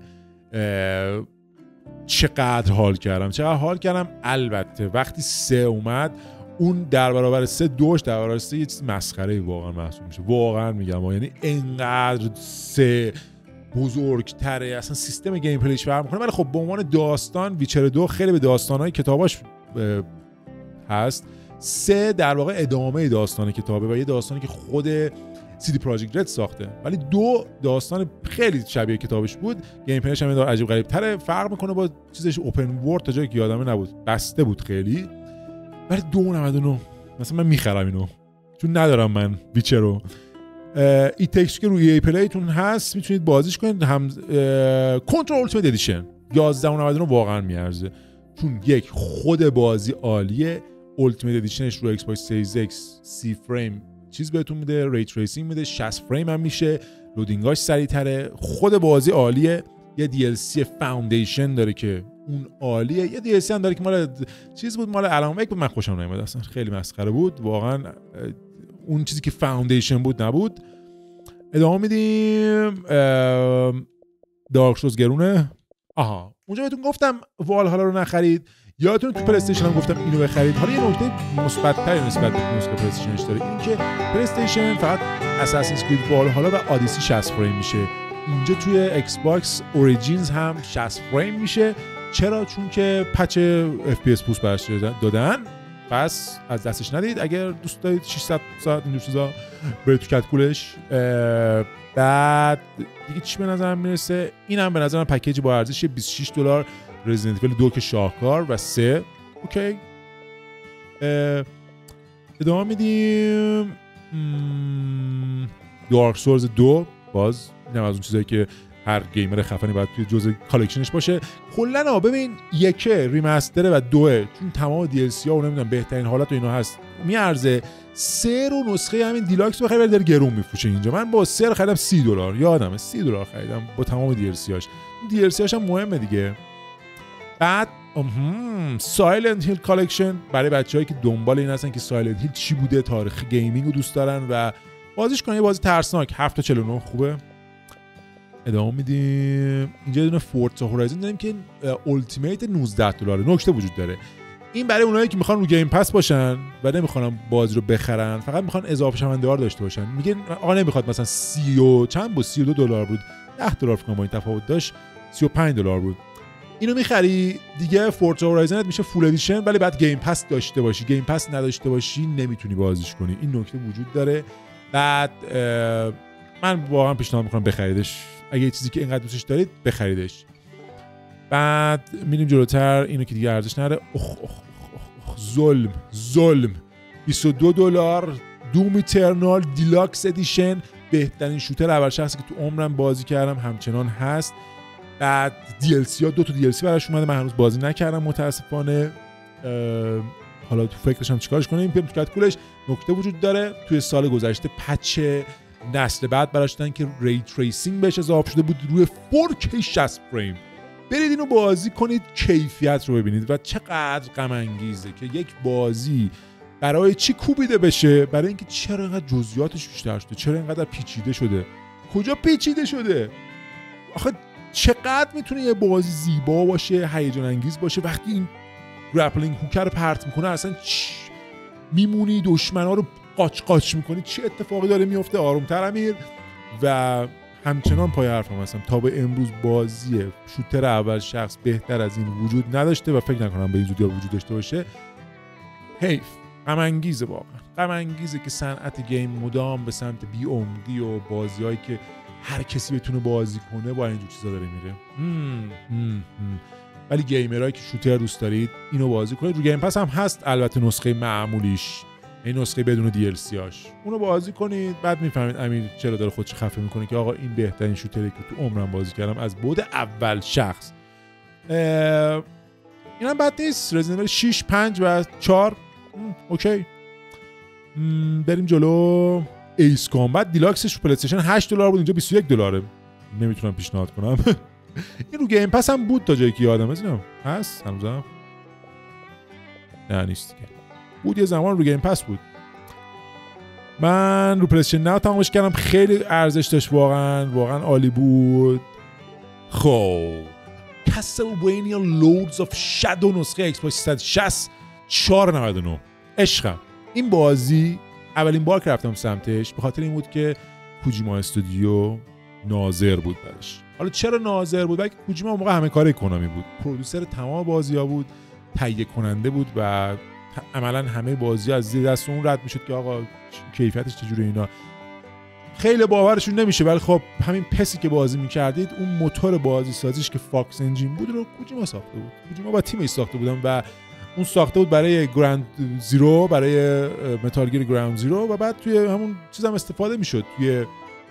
چقدر حال کردم چقدر حال کردم. البته وقتی سه اومد، اون در برابر سه دوش در برابر سه یه چیز مسخره واقعا محسوب میشه، واقعا میگم، یعنی انقدر سه بزرگتره، اصلا سیستم گیم پلیش فرق میکنه. ولی خب به عنوان داستان ویچر دو خیلی به داستانهای کتاباش هست، سه در واقع ادامه داستان کتابه و یه داستانی که خود سی دی پراجکت رد ساخته، ولی دو داستان خیلی شبیه کتابش بود. گیم پلیش هم عجیب غریب تره، فرق میکنه با چیزش اوپن ورلد تا جایی که یادمه نبود، بسته بود خیلی. ولی دو نود و نه مثلا من میخرم اینو، چون ندارم من ویچر رو. ای تکس که روی ای پلیتون هست میتونید بازیش کنید. هم کنترل اولتیمیت ادیشن یازده و نود و نه واقعا میارزه، چون یک خود بازی عالیه. اولتیمیت ادیشنش رو ایکس باکس سریز ایکس سی فریم چیز بهتون میده، ری تریسینگ میده، شصت فریم هم میشه، لودینگاش سریعتره، خود بازی عالیه. یه دی ال سی فاوندیشن داره که اون عالیه، یه دی ال سی هم داره که مال چیز بود، مال علامه یک بود، من خوشم نمیاد اصلا، خیلی مسخره بود واقعا. اون چیزی که فاوندیشن بود نبود. ادامه میدیم. دارک سولز گرونه. آها اونجا بهتون گفتم والهالا رو نخرید، یادتون تو پلی استیشن هم گفتم اینو بخرید. حالا یه نکته مثبت‌تری نسبت به نسخه پلی استیشنش داره، این که پلی استیشن فقط اساسینز کرید والهالا و آدیسی شصت فریم میشه، اینجا توی ایکس باکس اوریجینز هم شصت فریم میشه. چرا؟ چون که پچ اف پی اس پوست براش دادن، پس از دستش ندید. اگر دوست دارید ششصد ساعت این چیزا برید تو کتکولش. بعد دیگه چی به نظرم میرسه، اینم به نظرم پکیج با ارزش بیست و شش دلار رزیدنت ایول دو که شاهکار و سه. اوکی ادامه میدیم. دارک سولز دو، باز اینم از اون چیزایی که هر گیمر خفنی باید توی جزء کالکشنش باشه. کلا ببین یکه ریمستره و دوه چون تمام دی ال سی ها و نمیدونم بهترین حالت و اینا هست میارزه. سه رو نسخه همین دیلاکس بخرید ولی داره گرون میفروشه اینجا. من با سه رو خریدم سی دلار، یادمه سی دلار خریدم با تمام دی ال سی هاش. دی ال سی هاش هم مهمه دیگه. بعد سایلنت هیل کالکشن برای بچه‌هایی که دنبال این هستن که سایلنت هیل چی بوده، تاریخ گیمینگ رو دوست دارن و بازیش کنن. یه بازی ترسناک، هفت تا چهل و نه خوبه. ادامه میدیم. اینجا یه دونه فورتزا هورایزن داریم که التیمیت نوزده دلاره. نکته وجود داره، این برای اونایی که میخوان رو گیم پس باشن و نمیخوان بازی رو بخرن، فقط میخوان اضافه شونده دار داشته باشن. میگن آقا نمیخواد مثلا سی و چند بود، سی و دو دلار بود، ده دلار فکر کنم با این تفاوت داشت، سی و پنج دلار بود. اینو میخری دیگه فورتزا هورایزن میشه فول ادیشن، ولی بعد گیم پس داشته باشی. گیم پس نداشته باشی نمیتونی بازیش کنی. این نکته وجود داره. بعد من واقعا پیشنهاد میکنم بخریدش، اگه یه چیزی که اینقدر دوستش دارید بخریدش. بعد میریم جلوتر. اینو که دیگه ارزش نداره. اخ اخ اخ ظلم ظلم بیست و دو دلار دوم ایترنال دیلاکس ادیشن، بهترین شوتر اول شخصی که تو عمرم بازی کردم همچنان هست. بعد دی ال سی ها دو تا دی ال سی براش اومده، من هنوز بازی نکردم متاسفانه. حالا تو فکرشم چیکارش کنم. این پیم تو کاتکولش نکته وجود داره، توی سال گذشته پچ نسل بعد براش دادن که ری تریسینگ بهش اضافه شده بود روی فور کی شصت فریم. برید اینو بازی کنید، کیفیت رو ببینید و چقدر غم انگیزه که یک بازی برای چی کوبیده بشه، برای اینکه چرا اینقدر جزئیاتش بیشتر شده، چرا اینقدر پیچیده شده. کجا پیچیده شده؟ آخه چقدر میتونه یه بازی زیبا باشه، هیجان انگیز باشه، وقتی این گرپلینگ هوکر رو پرت میکنه اصلا میمونی دشمنا رو قاچ قاچ میکنی، چه اتفاقی داره میفته. آرومتر امیر. و همچنان پای حرفم هستم، تا به امروز بازی شوتر اول شخص بهتر از این وجود نداشته و فکر نکنم به این زودی وجود داشته باشه. حیف، غم انگیزه، واقعا غم انگیزه که صنعت گیم مدام به سمت بی عمقی و بازیایی که هر کسی بتونه بازی کنه با اینجور چیزا داره میره. هم هم هم. ولی گیمرایی که شوتر دوست دارید اینو بازی کنید. رو گیم پس هم هست البته نسخه معمولیش، این نسخه بدون دی ال سی هاش، اونو بازی کنید. بعد میفهمید امیر چرا داره خودش خفه میکنه که آقا این بهترین شوتری که تو عمرم بازی کردم از بعد اول شخص. اینم بد نیست. رزیدنت شش، پنج و چهار اوکی. بریم جلو. ایس کامبت دیلاکسش پلی استیشن هشت دلار بود، اینجا بیست و یک دلاره. نمیتونم پیشنهاد کنم. این رو گیم پس هم بود تا جایی که یادم هست. هست هنوزم؟ نه نیست دیگه. بود یه زمان رو گیم پس بود. من رو پلی استیشن نه تمامش کردم، خیلی ارزش داشت، واقعا واقعا عالی بود. خب کاسلوینیا لوردز آف شادو نسخه ایکس باکس سیصد و شصت چهار و نود و نه. عشقم. این بازی اولین بار که رفتم سمتش به خاطر این بود که کوجیما استودیو ناظر بود برش. حالا چرا ناظر بود؟ بلکه کوجیما اون موقع همه کار اکونامی بود، پرودوسر تمام بازی‌ها بود، تهیه کننده بود و عملاً همه بازی‌ها از زیر دست اون رد میشد که آقا کیفیتش چجوریه. اینا خیلی باورشون نمیشه، ولی خب همین پسی که بازی میکردید اون موتور بازی سازیش که فاکس انجین بود رو کوجیما ساخته بود. کوجیما با تیمش ساخته بودن و اون ساخته بود برای گراند زیرو، برای متال گیر گراند زیرو و بعد توی همون چیز هم استفاده میشد توی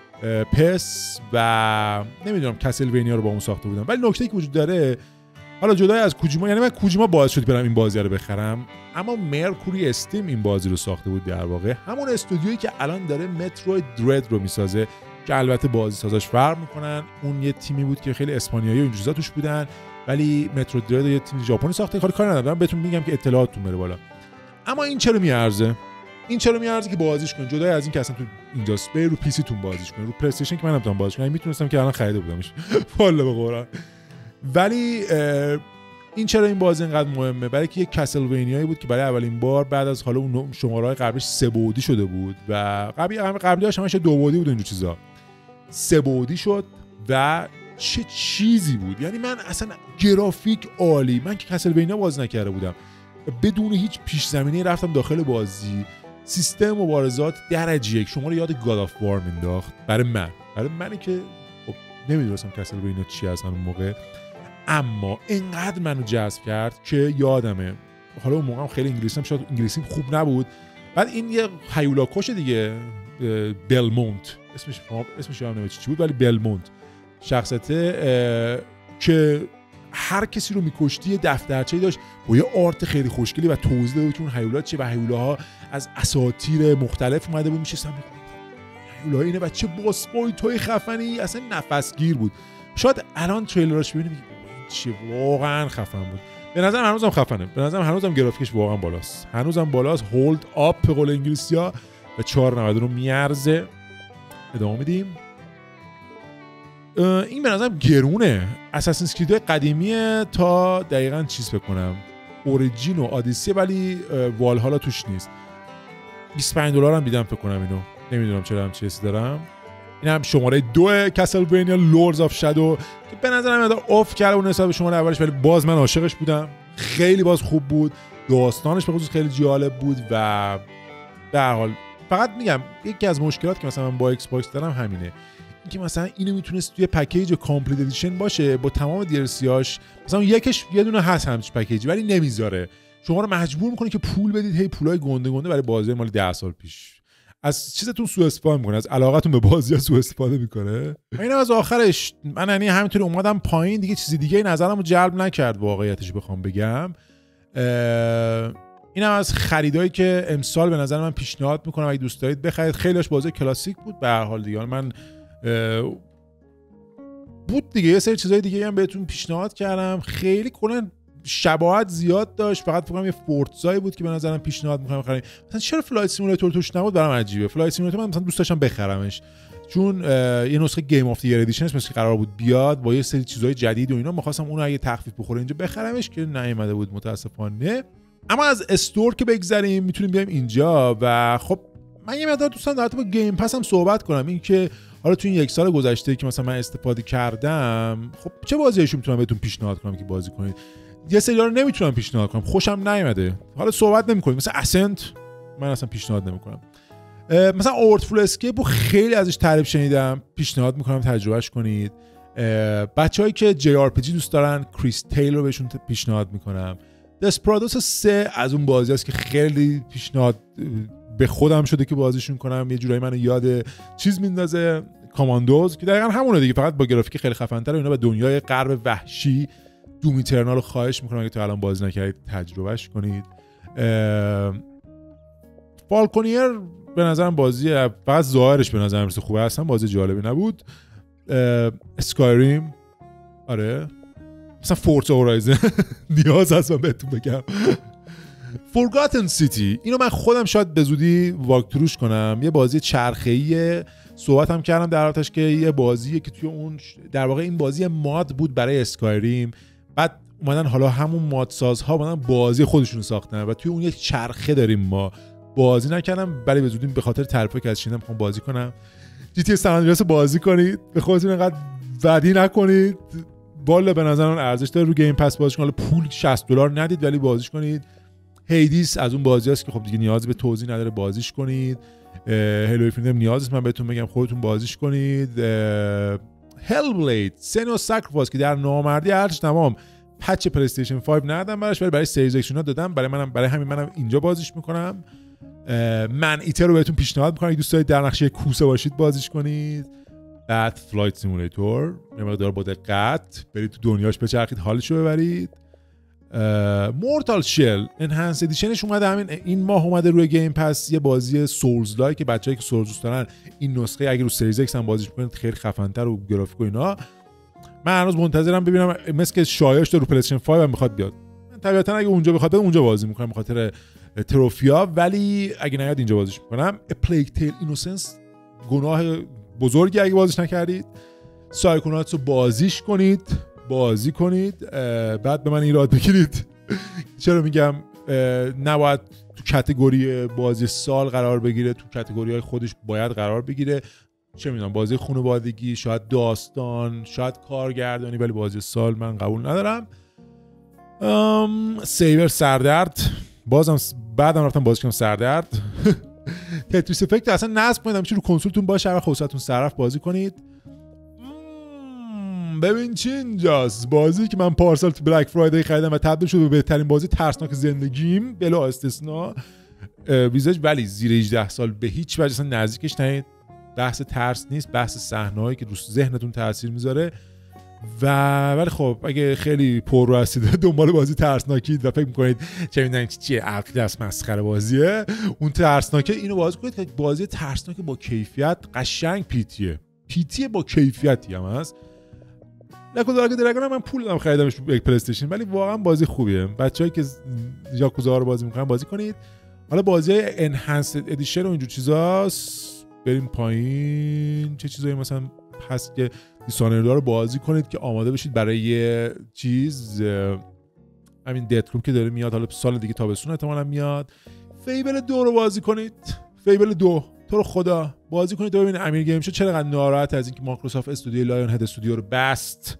پس و نمیدونم کسلوینیا رو با اون ساخته بودم. ولی نکته‌ای که وجود داره، حالا جدای از کوجیما، یعنی من کوجیما باعث شد برم این بازی رو بخرم، اما مرکوری استیم این بازی رو ساخته بود در واقع، همون استودیویی که الان داره متروید درد رو میسازه که البته بازی سازاش فرق میکنن. اون یه تیمی بود که خیلی اسپانیایی و این چیزا توش بودن، ولی متروید درد یه تیم ژاپنی ساخته. خالی کاری ندارم، بهتون میگم که اطلاعاتتون بره بالا. اما این چرا میارزه؟ این چرا میارزه که بازیش کنید، جدای از این که اصلا تو اینجاست به رو پی سی تون بازیش کنید، رو پلی استیشن که من نمیتونم بازیش کنم، میتونستم که الان خریده بودمش والا به قرآن. ولی این چرا این بازی اینقدر مهمه؟ برای که یک کسلوینیایی بود که برای اولین بار بعد از حالا اون شماره‌های قبلش سه بعدی شده بود و قبلی قبلی‌هاش همش دو بعدی بود، اینجور چیزا سه بعدی شد و چه چیزی بود. یعنی من اصلا گرافیک عالی، من که کسلوینیا بازی نکرده بودم، بدون هیچ پیش زمینه‌ای رفتم داخل بازی، سیستم مبارزات درجه یک شما رو یاد گاد آف وار مینداخت. برای من برای منی که خب نمیدونستم کسلوینیا چی هستن اون موقع، اما اینقدر منو جذب کرد که یادمه. حالا اون موقع هم خیلی انگلیسیم شاید انگلیسیم خوب نبود. بعد این یه هیولا کش دیگه، بلمونت اسمش اسمش یادم نمیاد چی بود، ولی بلمونت شخصیته که هر کسی رو میکشتی یه دفترچه‌ای داشت با یه آرت خیلی خوشگلی و توضیح داد که اون هیولا چیه و هیولاها از اساطیر مختلف اومده بود. میشستم هیولا اینه و چه باس فایت‌های خفنی، اصلا نفسگیر بود. شاید الان تریلراش ببینیم چی واقعا خفن بود. به نظرم هنوزم خفنه، به نظرم هنوزم گرافیکش واقعا بالاست، هنوزم بالاست، هولد آپ به قول انگلیسی‌ها و چهار و نود رو میارزه. ادامه میدیم. این به نظرم گرونه، اساسینز کریدهای قدیمیه تا دقیقاً چیز بکنم اوریجین و آدیسی، ولی والهالا توش نیست. بیست و پنج دلار هم دیدم فکر کنم اینو، نمیدونم چرا هم چیزی دارم. این هم شماره دو کسلوینیا لوردز آف شادو که به نظرم میاد آف کرده اون حساب شماره اولش، ولی باز من عاشقش بودم، خیلی باز خوب بود، داستانش به خصوص خیلی جالب بود و در حال فقط میگم یکی از مشکلات که مثلا من با ایکس باکس دارم همینه، اینکه مثلا اینو میتونست توی پکیج کامپلیت ادیشن باشه با تمام دی ال سی هاش، مثلا یکش یه دونه هست همچین پکیجی ولی نمیذاره، شما رو مجبور میکنه که پول بدید، هی پولای گنده گنده برای بازی مال ده سال پیش. از چیزتون سوء استفاده میکنه، از علاقتون به بازی سوء استفاده میکنه. اینم از آخرش من یعنی همینطوری اومدم پایین دیگه، چیزی دیگه نظرمو جلب نکرد واقعیتش بخوام بگم. اینم از خریدایی که امسال به نظر من پیشنهاد میکنم اگه دوست دارید بخرید. خیلیش بازی کلاسیک بود به هر حال دیگه، من بود دیگه یه سری چیزای دیگه هم بهتون پیشنهاد کردم، خیلی کلا شباهت زیاد داشت، فقط فکر کنم یه فورتزای بود که به نظرم پیشنهاد می‌کنم بخرید. مثلا چرا فلایت سیمولاتور توش نبود برام عجیبه. فلایت سیمولاتور من مثلا دوست داشتم بخرمش چون یه نسخه گیم آف دی ایر ادیشن مثل که قرار بود بیاد با یه سری چیزای جدید و اینا، می‌خواستم اون اگه تخفیف بخوره اینجا بخرمش که نیومده بود متاسفانه. اما از استور که بگذریم میتونیم بیایم اینجا و خب من یه مقدار دوستان در با گیم پس هم صحبت کنم، این که حالا تو این یک سال گذشته که مثلا من استفاده کردم، خب چه بازیاشو میتونم بهتون پیشنهاد کنم که بازی کنید، یه سری‌ها رو نمیتونم پیشنهاد کنم، خوشم نیومده، حالا صحبت نمی‌کنیم. مثلا اسنت من اصلا پیشنهاد نمی‌کنم. مثلا اورتفول اسکیپ خیلی ازش تعریف شنیدم، پیشنهاد می‌کنم تجربهش کنید. بچه‌هایی که جی آر پی جی دوست دارن کریس تیل رو بهشون پیشنهاد می‌کنم. دسپرادوس سه از اون بازی است که خیلی پیشنهاد به خودم شده که بازیشون کنم، یه جورایی منو یاد چیز میندازه، کاماندوز که دقیقاً همونه دیگه، فقط با گرافیک خیلی خفن‌تر و اینا و دنیای غرب وحشی. دوم ایترنال رو خواهش میکنم اگه تا الان بازی نکردید تجربهش کنید. فالکونیر به نظرم بازی فقط ظاهرش به نظرم رسید خوبه، اصلا بازی جالبی نبود. اسکایریم آره، مثلا فورزا هورایزن نیاز هست من بهتون بگم. فورگاتن سیتی اینو من خودم شاید به زودی واک تروش کنم، یه بازی چرخه‌ایه، صحبت هم کردم در حالتش که یه بازیه که توی اون در واقع این بازی ماد بود برای اسکایریم، بعد اومدن حالا همون مادسازها اومدن بازی خودشون ساختن و توی اون یک چرخه داریم ما. بازی نکردم ولی به زودی به خاطر تعریفی که از شنیدم میخوام بازی کنم. جی تی سان اندریاس بازی کنید، به خودتون اینقدر بدی نکنید، بالا به نظر من ارزش داره رو گیم پس بازیش کنید، پول شصت دلار ندید ولی بازیش کنید. هیدیس از اون بازیاست که خب دیگه نیاز به توضیح نداره، بازیش کنید. هلو فیلم نیاز نیست من بهتون بگم، خودتون بازیش کنید. هل بلید سنو ساکریفایس که در نامردی ارتش تمام پچ پلی استیشن پنج ندادم براش، ولی برای سریز اکس ها دادم. برای منم برای همین منم اینجا بازیش میکنم. من ایتر رو بهتون پیشنهاد میکنم اگه دوست دارید در نقشه کوسه باشید بازیش کنید. بعد فلایت سیمولیتور یه مقدار با دقت برید تو دنیاش بچرخید، حالشو ببرید. مورتال شل انهانس ادیشنش اومده همین این ماه اومده روی گیم پس، یه بازی سولز لایک که بچه‌ای که سولز دوست دارن این نسخه اگه رو سریز ایکس هم بازیش کنید خیلی خفن‌تر و گرافیک و اینا. من هنوز منتظرم ببینم، مثل که شایعش داره رو پلی استیشن پنج هم میخواد بیاد. طبیعتا اگه اونجا بخواد اونجا بازی میکنم به خاطر تروفیا، ولی اگه نیاد اینجا بازیش میکنم. پلیگ تیل اینوسنس گناه بزرگی اگه بازیش نکردید. سایکوناتس رو بازیش کنید بازی کنید بعد به من ایراد بگیرید. چرا میگم نباید تو کاتگوری بازی سال قرار بگیره، تو کاتگوری های خودش باید قرار بگیره. چه میدونم بازی خانوادگی، شاید داستان، شاید کارگردانی، ولی بازی سال من قبول ندارم. سیور سردرد بازم بعدم رفتم بازی کنم سردرد. تتریس افکت اصلا نصب کنید چون رو کنسولتون باشه، هر خصوصتون صرف بازی کنید. ببین چی اینجاست، بازی که من پارسال تو بلک فرایدی خریدم و تبدیل شد به بهترین بازی ترسناک زندگیم بلا استثنا ویزاج، ولی زیر هجده سال به هیچ وجه اصلا نزدیکش نید. بحث ترس نیست، بحث صحنه‌ای که رو ذهنتون تاثیر میذاره. و ولی خب اگه خیلی پر رو هستید دنبال بازی ترسناکید و فکر میکنید چه میدونم چیه عقل دست مسخره بازیه، اون ترسناکه، اینو بازی کنید که بازی ترسناک با کیفیت، قشنگ پیتیه پیتیه با کیفیتی هم هست. لکو دارک درگون من پول دادم خریدمش رو پلی استیشن، ولی واقعا بازی خوبیه. بچه‌ای که یاکوزا رو بازی میکنن بازی کنید. حالا بازی انهانسد ادیشن و اینجور چیزاست. بریم پایین. چه چیزایی مثلا هست که دیسانرد رو بازی کنید که آماده بشید برای یه چیز، همین ددکروب که داره میاد، حالا سال دیگه تابستون احتمالاً میاد. فیبل دو رو بازی کنید. فیبل دو تو رو خدا بازی کنید. ببینید امیر گیم شو چقدر ناراحت از اینکه مایکروسافت استودیو لایون هد استودیو رو بست.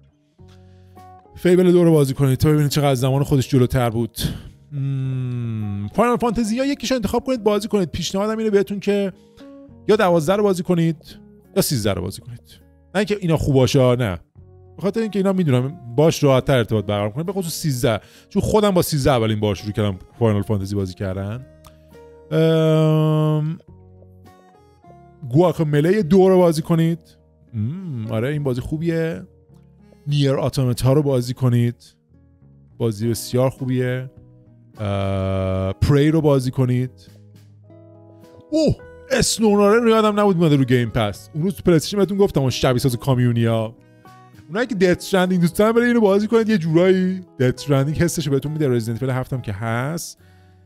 فیبل دو رو بازی کنید تا ببینید چقدر زمان خودش جلوتر بود. فاینال فانتزی یا یکیش انتخاب کنید بازی کنید. پیشنهادم اینه بهتون که یا دوازده رو بازی کنید یا سیزده رو بازی کنید. نه اینکه اینا خوب باشه، نه، به خاطر اینکه اینا میدونم باش راحت‌تر ارتباط برقرار کنید، به خصوص سیزده، چون خودم با سیزده اولین بار شروع کردم فاینال فانتزی بازی کردن. ام... گواکامله دو رو بازی کنید. آره این بازی خوبیه. نیر آتوماتا رو بازی کنید، بازی بسیار خوبیه. پری رو بازی کنید. اوه اسنوناره رو یادم نبود میاد رو گیم پس. اون روز تو پلی استیشن بهتون گفتم اون شبیه ساز کامیونیا، اونایی که دت استرندینگ دوست دارن برای اینو بازی کنید. یه جورایی دت استرندینگ حسش بهتون میده. رزیدنت ایول هفتم که هست.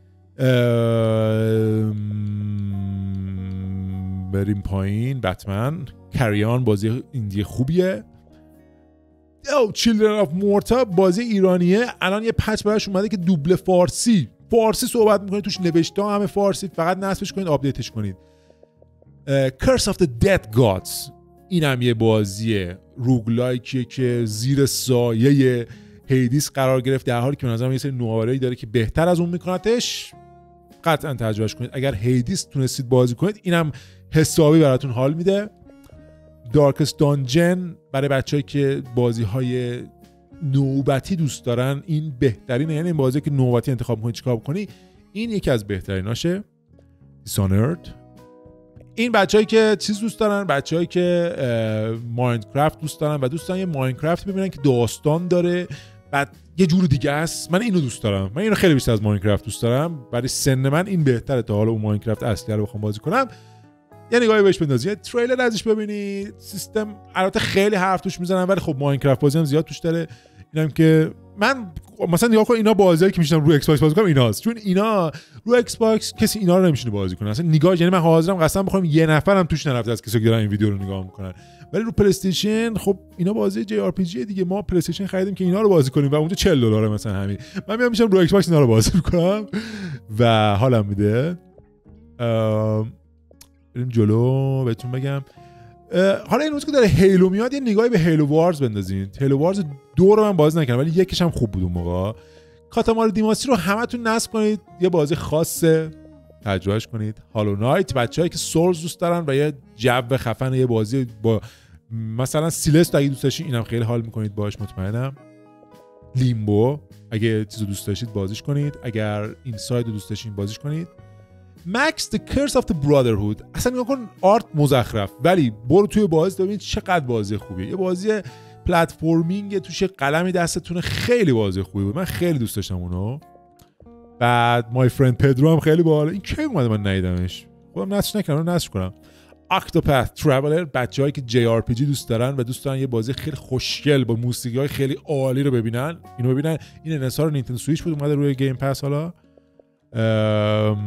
بریم پایین. بتمن کریان بازی ایندی خوبیه. او چیلدرن آف مورتا بازی ایرانیه، الان یه پچ براش اومده که دوبله فارسی فارسی صحبت میکنه، توش نوشته همه فارسی، فقط نصبش کنید آپدیتش کنید. Curse of the Dead Gods اینم یه بازی روگلایکیه که زیر سایه هیدیس قرار گرفت، در حالی که به نظرم یه سری نوآوری داره که بهتر از اون میکنتش. قطعا تجربهش کنید. اگر هیدیس تونستید بازی کنید اینم حسابی براتون حال میده. دارکست دانجن برای بچه‌ای که بازی‌های نوبتی دوست دارن این بهترینه، یعنی این بازی که نوبتی انتخاب کنی چیکار کنی این یکی از بهتریناشه. دیسانرد این بچه‌ای که چیز دوست دارن، بچه‌ای که ماینکرافت دوست دارن و دوست دارن یه ماینکرافت ببینن که داستان داره بعد یه جور دیگه است. من اینو دوست دارم، من اینو خیلی بیشتر از ماینکرافت دوست دارم. برای سن من این بهتره تا حالا اون ماینکرافت اصلی رو بخوام بازی کنم. یه نگاهی بهش بندازید، یه تریلر ازش ببینید. سیستم البته خیلی حرف توش میزنن ولی خب ماینکرافت بازی هم زیاد توش داره. اینم که من مثلا نگاه کن اینا بازیایی که میشنم رو ایکس باکس بازی کنم ایناست، چون اینا رو ایکس باکس کسی اینا رو نمیشونه بازی کنه اصلا. نگاه یعنی من حاضرم قسم بخورم یه نفرم توش نرفته از کسی که دارن این ویدیو رو نگاه میکنن. ولی رو پلی استیشن خب اینا بازی جی آر پی جی دیگه، ما پلی استیشن خریدیم که اینا رو بازی کنیم و اونجا چهل دلاره مثلا همین. من میام میشم رو ایکس باکس اینا رو بازی میکنم و حالم میده. بریم جلو بهتون بگم. حالا این روز که داره هیلو میاد یه نگاهی به هیلو وارز بندازین. هیلو وارز دو رو من بازی نکردم ولی یکیش هم خوب بود اون موقع. کاتامارو دیماسی رو همتون نصب کنید، یه بازی خاصه تجربهش کنید. هالو نایت بچه‌ای که سولز دوست دارن و یه جو خفن، یه بازی با مثلا سیلست اگه دوست داشتین اینم خیلی حال میکنید باش مطمئنم. لیمبو اگه چیزو دوست داشتید بازیش کنید، اگر اینساید رو دوست داشتید بازیش کنید. مکس The Curse of the Brotherhood، اصلا نگاه کن آرت مزخرف ولی برو توی بازی ببین چقدر بازی خوبیه. یه بازی پلتفرمینگ توش قلمی دستتونه، خیلی بازی خوبی بود، من خیلی دوست داشتم اونو. بعد مای فرند پدرو هم خیلی باحال. این کی اومده من ندیدمش، خودم نصبش نکردم، نصب کنم. اکتوپث ترافلر، بچه‌هایی که جی آر پی جی دوست دارن و دوست دارن یه بازی خیلی خوشگل با موسیقی‌های خیلی عالی رو ببینن، اینو ببینن. این انحصار نینتندو سویچ بود، اومده روی گیم پس. حالا ام...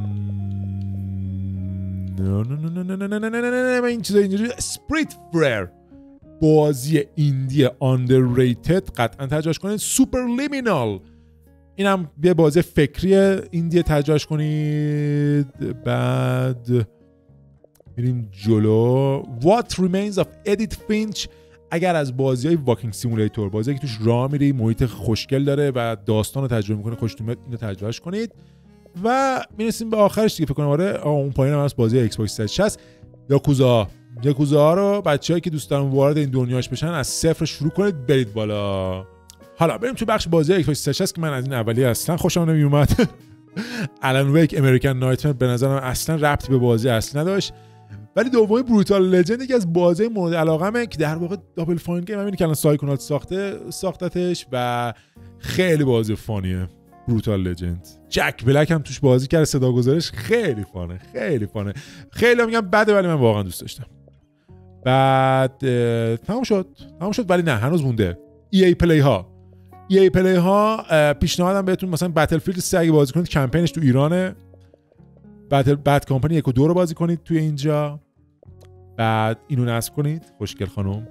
نه نه نه نه نه نه نه نه این چیزا اینجوری. اسپریت فریر، بازی ایندی underrated، قطعا تجربهش کنید. سوپرلیمینال، اینم یه بازی فکری ایندی، تجربهش کنید. بعد میریم جلو. What Remains of Edith Finch، اگر از بازی‌های واکینگ سیمولیتور، بازی که توش راه میری، محیط خوشگل داره و داستان رو تجربه میکنه، خوشتون میاد، اینو تجربهش کنید. و میرسیم به آخرش دیگه فکر کنم. آره اون پایین هم هست بازی ایکس باکس سیصد و شصت. یاکوزا یاکوزا رو بچه‌ای که دوست دارن وارد این دنیاش بشن از صفر شروع کنید، برید بالا. حالا بریم تو بخش بازی ایکس باکس سیصد و شصت که من از این اولیه اصلا خوشم نمیومد. آلن ویک امریکن نایتمر به نظرم اصلا ربطی به بازی اصلی نداشت. ولی دومی بروتال لجند یکی از بازی مورد علاقمه که در واقع دابل فاین گیم، همینی که الان سایکونات ساخته ساختتش و خیلی بازی فانیه. بروتال لجند جک بلک هم توش بازی کرده، صدا گذارش خیلی فانه، خیلی فانه. خیلی میگم بده ولی من واقعا دوست داشتم. بعد تمام شد تمام شد ولی نه هنوز مونده. ای ای پلی ها ای ای پلی ها پیشنهادم بهتون مثلا بتلفیلد سه اگه بازی کنید، کمپینش تو ایرانه. بتل بد کمپانی یک و دو رو بازی کنید توی اینجا، بعد اینو نصب کنید. خوشگل خانم.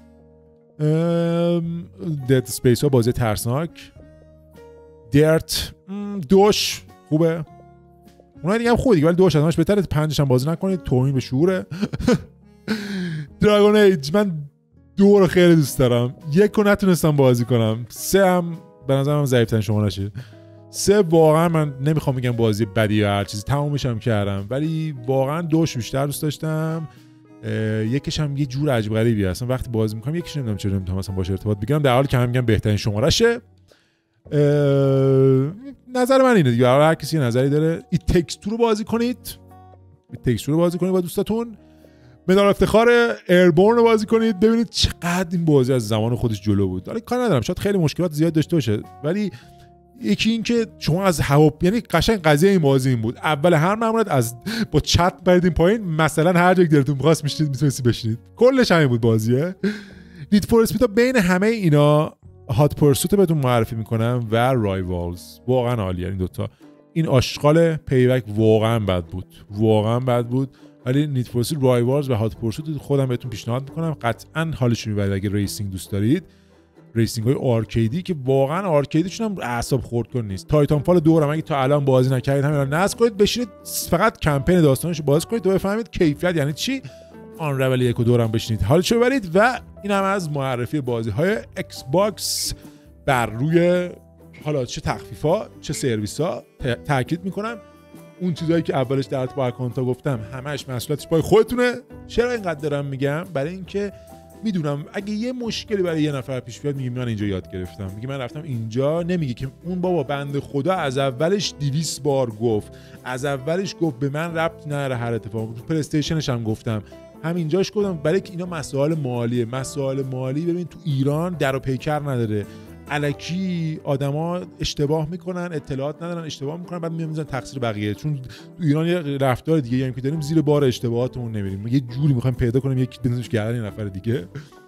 دد اسپیس ها بازی ترسناک. درت دوش خوبه، اونها دیگه هم خوبه دیگه ولی دوش ازش بهتره. پنجش هم بازی نکنید، توهین به شعوره. دراگون ایج من دو رو خیلی دوست دارم، یک رو نتونستم بازی کنم، سه هم به نظرم ضعیف‌ترین شما نشه. سه واقعا من نمیخوام بگم بازی بدی یا هر چیزی، تمومش هم کردم ولی واقعا دوش بیشتر دوست داشتم. یکیش هم یه جور عجیب غریبی اصلا وقتی بازی میکنم یکیش نمیدونم چرا نمیتونم مثلا باشه ارتباط بگیرم، در حالی که هم میگم بهترین شمارهشه. نظر من اینه دیگه، هر کسی نظری داره. این تکست رو بازی کنید، این تکست رو بازی کنید با دوستاتون. مدال افتخار ایربورن رو بازی کنید، ببینید چقدر این بازی از زمان خودش جلو بود. حالا کار ندارم شاید خیلی مشکلات زیاد داشته باشه ولی یکی این که شما از هوا، یعنی قشنگ قضیه این بازی این بود، اول هر ماموریت از با چت بردین پایین، مثلا هر جا که دلتون می‌خواست میشید میتونستید بشینید. کلش همین بود بازیه. نید فور اسپید بین همه اینا هات پرسوت بهتون معرفی میکنم و رایوالز، واقعا عالیه این دوتا. این آشغال پیبک واقعا بد بود، واقعا بد بود، ولی نید فور اسپید رایوالز و هات پرسوت خودم بهتون پیشنهاد میکنم، قطعا حالش میبرید اگه ریسینگ دوست دارید. ریسینگ های آرکیدی که واقعا آرکیدیشون هم اعصاب خورد کن نیست. تایتان فال دو رو اگه تا الان بازی نکردید همین الان نصب کنید، بشینید فقط کمپین داستانش رو بازی کنید و بفهمید کیفیت یعنی چی. آن رول یک و دو رو هم بشینید حالش رو ببرید. و این هم از معرفی بازی های ایکس باکس بر روی حالا چه تخفیفا چه سرویس ها. تاکید میکنم اون چیزایی که اولش در با اکانت ها گفتم همش مسئولیتش پای خودتونه. چرا اینقدر دارم میگم؟ برای اینکه میدونم اگه یه مشکلی برای یه نفر پیش بیاد میگه من اینجا یاد گرفتم، میگه من رفتم اینجا، نمیگه که اون بابا بنده خدا از اولش دویست بار گفت، از اولش گفت به من ربط نداره هر اتفاقی. تو پلی استیشنش هم گفتم، همینجاش گفتم، برای که اینا مسائل مالیه. مسائل مالی ببین تو ایران در و پیکر نداره، الکی آدما اشتباه میکنن، اطلاعات ندارن، اشتباه میکنن، بعد میان میذارن تقصیر بقیه. چون تو ایران یه رفتار دیگه یعنی که داریم زیر بار اشتباهاتمون نمیریم، یه جوری میخوایم پیدا کنیم یکی بزنیمش گردن یه نفر دیگه.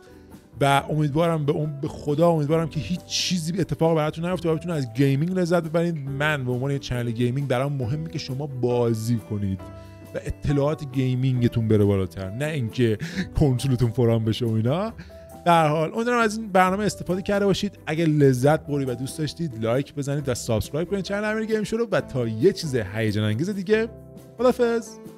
و امیدوارم به اون به خدا امیدوارم که هیچ چیزی اتفاق براتون نیفته و بتونید از گیمینگ لذت ببرید. من به عنوان یه چنل گیمینگ برام مهمه که شما بازی کنید و اطلاعات گیمینگتون بره بالاتر، نه اینکه کنترلتون فرام بشه و اینا. در حال امیدوارم از این برنامه استفاده کرده باشید. اگه لذت بردید و دوست داشتید لایک بزنید و سابسکرایب کنید چنل امیر گیم شو رو. و تا یه چیز هیجان انگیز دیگه، خدافظ.